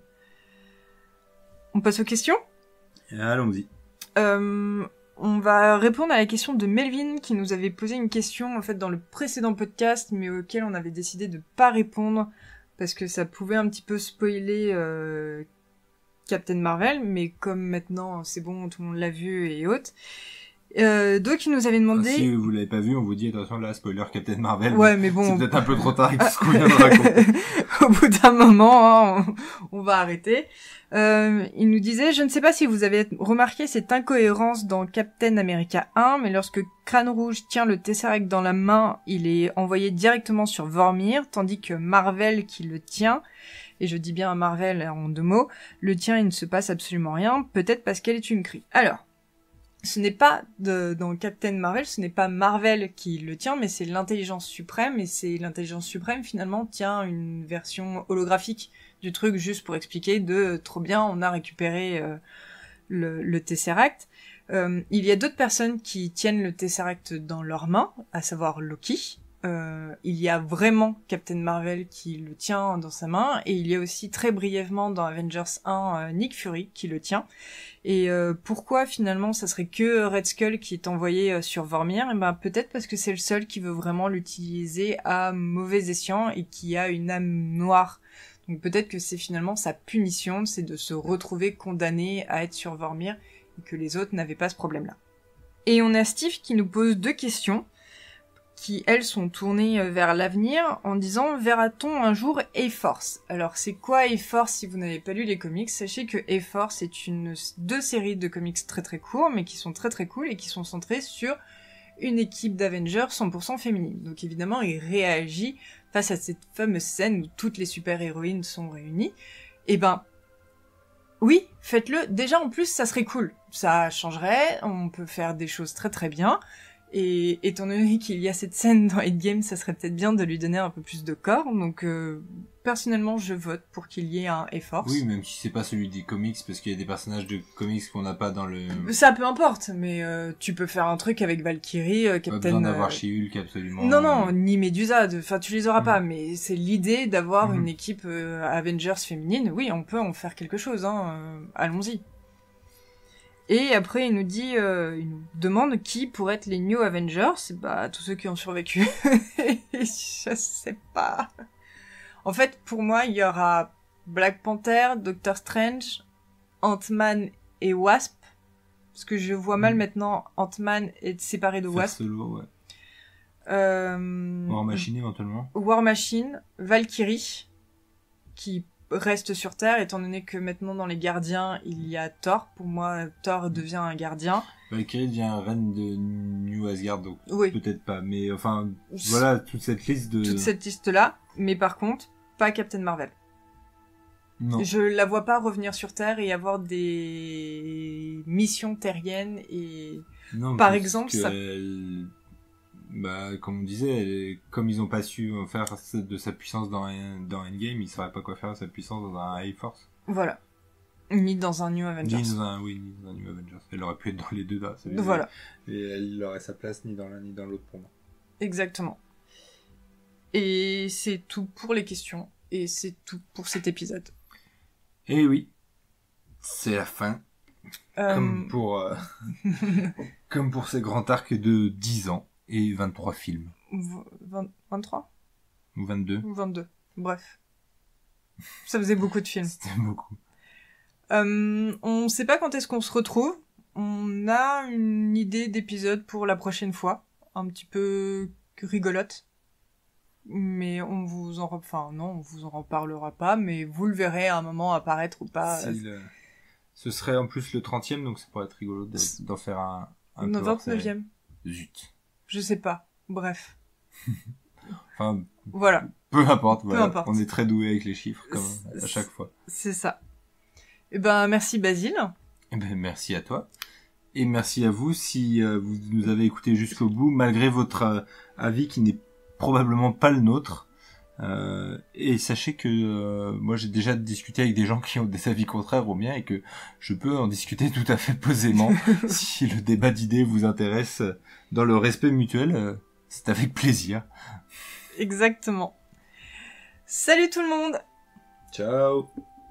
[SPEAKER 1] On passe aux questions ?
[SPEAKER 2] Allons-y.
[SPEAKER 1] Euh, on va répondre à la question de Melvin, qui nous avait posé une question, en fait, dans le précédent podcast, mais auquel on avait décidé de pas répondre, parce que ça pouvait un petit peu spoiler... Euh, Captain Marvel, mais comme maintenant c'est bon, tout le monde l'a vu et autres. Euh, donc il nous avait demandé...
[SPEAKER 2] Ah, si vous l'avez pas vu, on vous dit attention là, spoiler Captain Marvel.
[SPEAKER 1] Ouais, mais bon...
[SPEAKER 2] C'est peut-être un peu trop tard avec tout ce qu'on vient de raconter.
[SPEAKER 1] Au bout d'un moment, hein, on, on va arrêter. Euh, il nous disait, je ne sais pas si vous avez remarqué cette incohérence dans Captain America un, mais lorsque Crâne Rouge tient le Tesseract dans la main, il est envoyé directement sur Vormir, tandis que Marvel qui le tient... et je dis bien Marvel en deux mots, le tien il ne se passe absolument rien, peut-être parce qu'elle est une Kree. Alors, ce n'est pas, de, dans Captain Marvel, ce n'est pas Marvel qui le tient, mais c'est l'intelligence suprême, et c'est l'intelligence suprême finalement tient une version holographique du truc, juste pour expliquer de trop bien, on a récupéré euh, le, le Tesseract. Euh, il y a d'autres personnes qui tiennent le Tesseract dans leurs mains, à savoir Loki. Euh, il y a vraiment Captain Marvel qui le tient dans sa main, et il y a aussi très brièvement dans Avengers un euh, Nick Fury qui le tient. Et euh, pourquoi finalement ça serait que Red Skull qui est envoyé euh, sur Vormir? Et ben peut-être parce que c'est le seul qui veut vraiment l'utiliser à mauvais escient et qui a une âme noire. Donc peut-être que c'est finalement sa punition, c'est de se retrouver condamné à être sur Vormir et que les autres n'avaient pas ce problème-là. Et on a Steve qui nous pose deux questions, qui, elles, sont tournées vers l'avenir, en disant « Verra-t-on un jour A-Force ?» Alors, c'est quoi A-Force si vous n'avez pas lu les comics? Sachez que A-Force est une deux séries de comics très très courts, mais qui sont très très cool et qui sont centrées sur une équipe d'Avengers cent pour cent féminine. Donc évidemment, il réagit face à cette fameuse scène où toutes les super-héroïnes sont réunies. Et ben, oui, faites-le. Déjà, en plus, ça serait cool. Ça changerait, on peut faire des choses très très bien. Et étant donné qu'il y a cette scène dans Endgame, ça serait peut-être bien de lui donner un peu plus de corps. Donc euh, personnellement, je vote pour qu'il y ait un A-Force.
[SPEAKER 2] Oui, même si c'est pas celui des comics, parce qu'il y a des personnages de comics qu'on n'a pas dans le...
[SPEAKER 1] Ça, peu importe, mais euh, tu peux faire un truc avec Valkyrie, euh, Captain... Pas
[SPEAKER 2] besoin d'avoir
[SPEAKER 1] euh...
[SPEAKER 2] She-Hulk, absolument.
[SPEAKER 1] Non, non, ni Medusa, enfin tu les auras mmh. pas, mais c'est l'idée d'avoir mmh. une équipe euh, Avengers féminine. Oui, on peut en faire quelque chose, hein, euh, allons-y. Et après, il nous dit, euh, il nous demande qui pourraient être les New Avengers. Bah, tous ceux qui ont survécu. Je sais pas. En fait, pour moi, il y aura Black Panther, Doctor Strange, Ant-Man et Wasp. Parce que je vois mal mmh. maintenant Ant-Man être séparé de
[SPEAKER 2] Faire
[SPEAKER 1] Wasp.
[SPEAKER 2] Solo, ouais.
[SPEAKER 1] Euh...
[SPEAKER 2] War Machine, éventuellement.
[SPEAKER 1] War Machine, Valkyrie, qui reste sur Terre, étant donné que maintenant dans les gardiens, il y a Thor. Pour moi, Thor devient un gardien.
[SPEAKER 2] Valkyrie devient reine de New Asgard, donc
[SPEAKER 1] oui.
[SPEAKER 2] peut-être pas. Mais enfin, voilà, toute cette liste de...
[SPEAKER 1] Toute cette liste-là, mais par contre, pas Captain Marvel.
[SPEAKER 2] Non.
[SPEAKER 1] Je la vois pas revenir sur Terre et avoir des missions terriennes et...
[SPEAKER 2] Non,
[SPEAKER 1] par exemple, ça...
[SPEAKER 2] Elle... Bah, comme on disait, elle est... comme ils ont pas su faire de sa puissance dans, dans Endgame, ils sauraient pas quoi faire de sa puissance dans un A-Force.
[SPEAKER 1] Voilà. Ni dans un New Avengers.
[SPEAKER 2] Ni dans un, oui, ni dans un New Avengers. Elle aurait pu être dans les deux là.
[SPEAKER 1] Voilà.
[SPEAKER 2] Et elle aurait sa place ni dans l'un ni dans l'autre pour moi.
[SPEAKER 1] Exactement. Et c'est tout pour les questions. Et c'est tout pour cet épisode.
[SPEAKER 2] Et oui. C'est la fin.
[SPEAKER 1] Euh...
[SPEAKER 2] Comme pour, euh... comme pour ces grands arcs de dix ans. Et vingt-trois films.
[SPEAKER 1] vingt, vingt-trois
[SPEAKER 2] Ou vingt-deux
[SPEAKER 1] Ou vingt-deux. Bref. Ça faisait beaucoup de films.
[SPEAKER 2] C'était beaucoup.
[SPEAKER 1] Euh, on sait pas quand est-ce qu'on se retrouve. On a une idée d'épisode pour la prochaine fois. Un petit peu rigolote. Mais on vous en... Re... Enfin, non, on vous en reparlera pas, mais vous le verrez à un moment apparaître ou pas.
[SPEAKER 2] Si le... Ce serait en plus le trentième, donc ça pourrait être rigolo de... d'en faire un... un
[SPEAKER 1] non, vingt-neuvième.
[SPEAKER 2] Zut.
[SPEAKER 1] Je sais pas. Bref.
[SPEAKER 2] Enfin...
[SPEAKER 1] Voilà.
[SPEAKER 2] Peu importe, voilà.
[SPEAKER 1] Peu importe.
[SPEAKER 2] On est très doué avec les chiffres, comme à chaque fois.
[SPEAKER 1] C'est ça. Eh ben, merci Basile.
[SPEAKER 2] Eh ben, merci à toi. Et merci à vous si euh, vous nous avez écoutés jusqu'au bout, malgré votre euh, avis qui n'est probablement pas le nôtre. Euh, et sachez que euh, moi j'ai déjà discuté avec des gens qui ont des avis contraires au mien et que je peux en discuter tout à fait posément. Si le débat d'idées vous intéresse, dans le respect mutuel, euh, c'est avec plaisir.
[SPEAKER 1] Exactement. Salut tout le monde.
[SPEAKER 2] Ciao.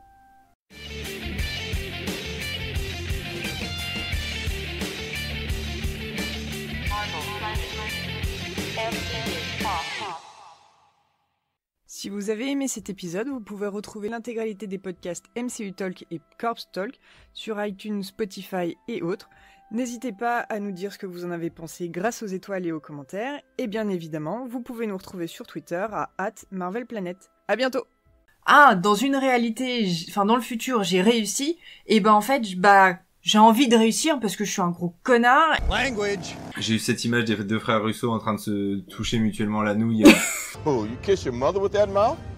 [SPEAKER 1] Si vous avez aimé cet épisode, vous pouvez retrouver l'intégralité des podcasts M C U Talk et Corpse Talk sur iTunes, Spotify et autres. N'hésitez pas à nous dire ce que vous en avez pensé grâce aux étoiles et aux commentaires. Et bien évidemment, vous pouvez nous retrouver sur Twitter à arobase marvel planet. À bientôt. Ah, dans une réalité, enfin dans le futur, j'ai réussi. Et ben en fait, bah j'ai envie de réussir parce que je suis un gros connard.
[SPEAKER 6] Language!
[SPEAKER 2] J'ai eu cette image des deux frères Russo en train de se toucher mutuellement la nouille.
[SPEAKER 6] Oh, you kiss your mother with that mouth?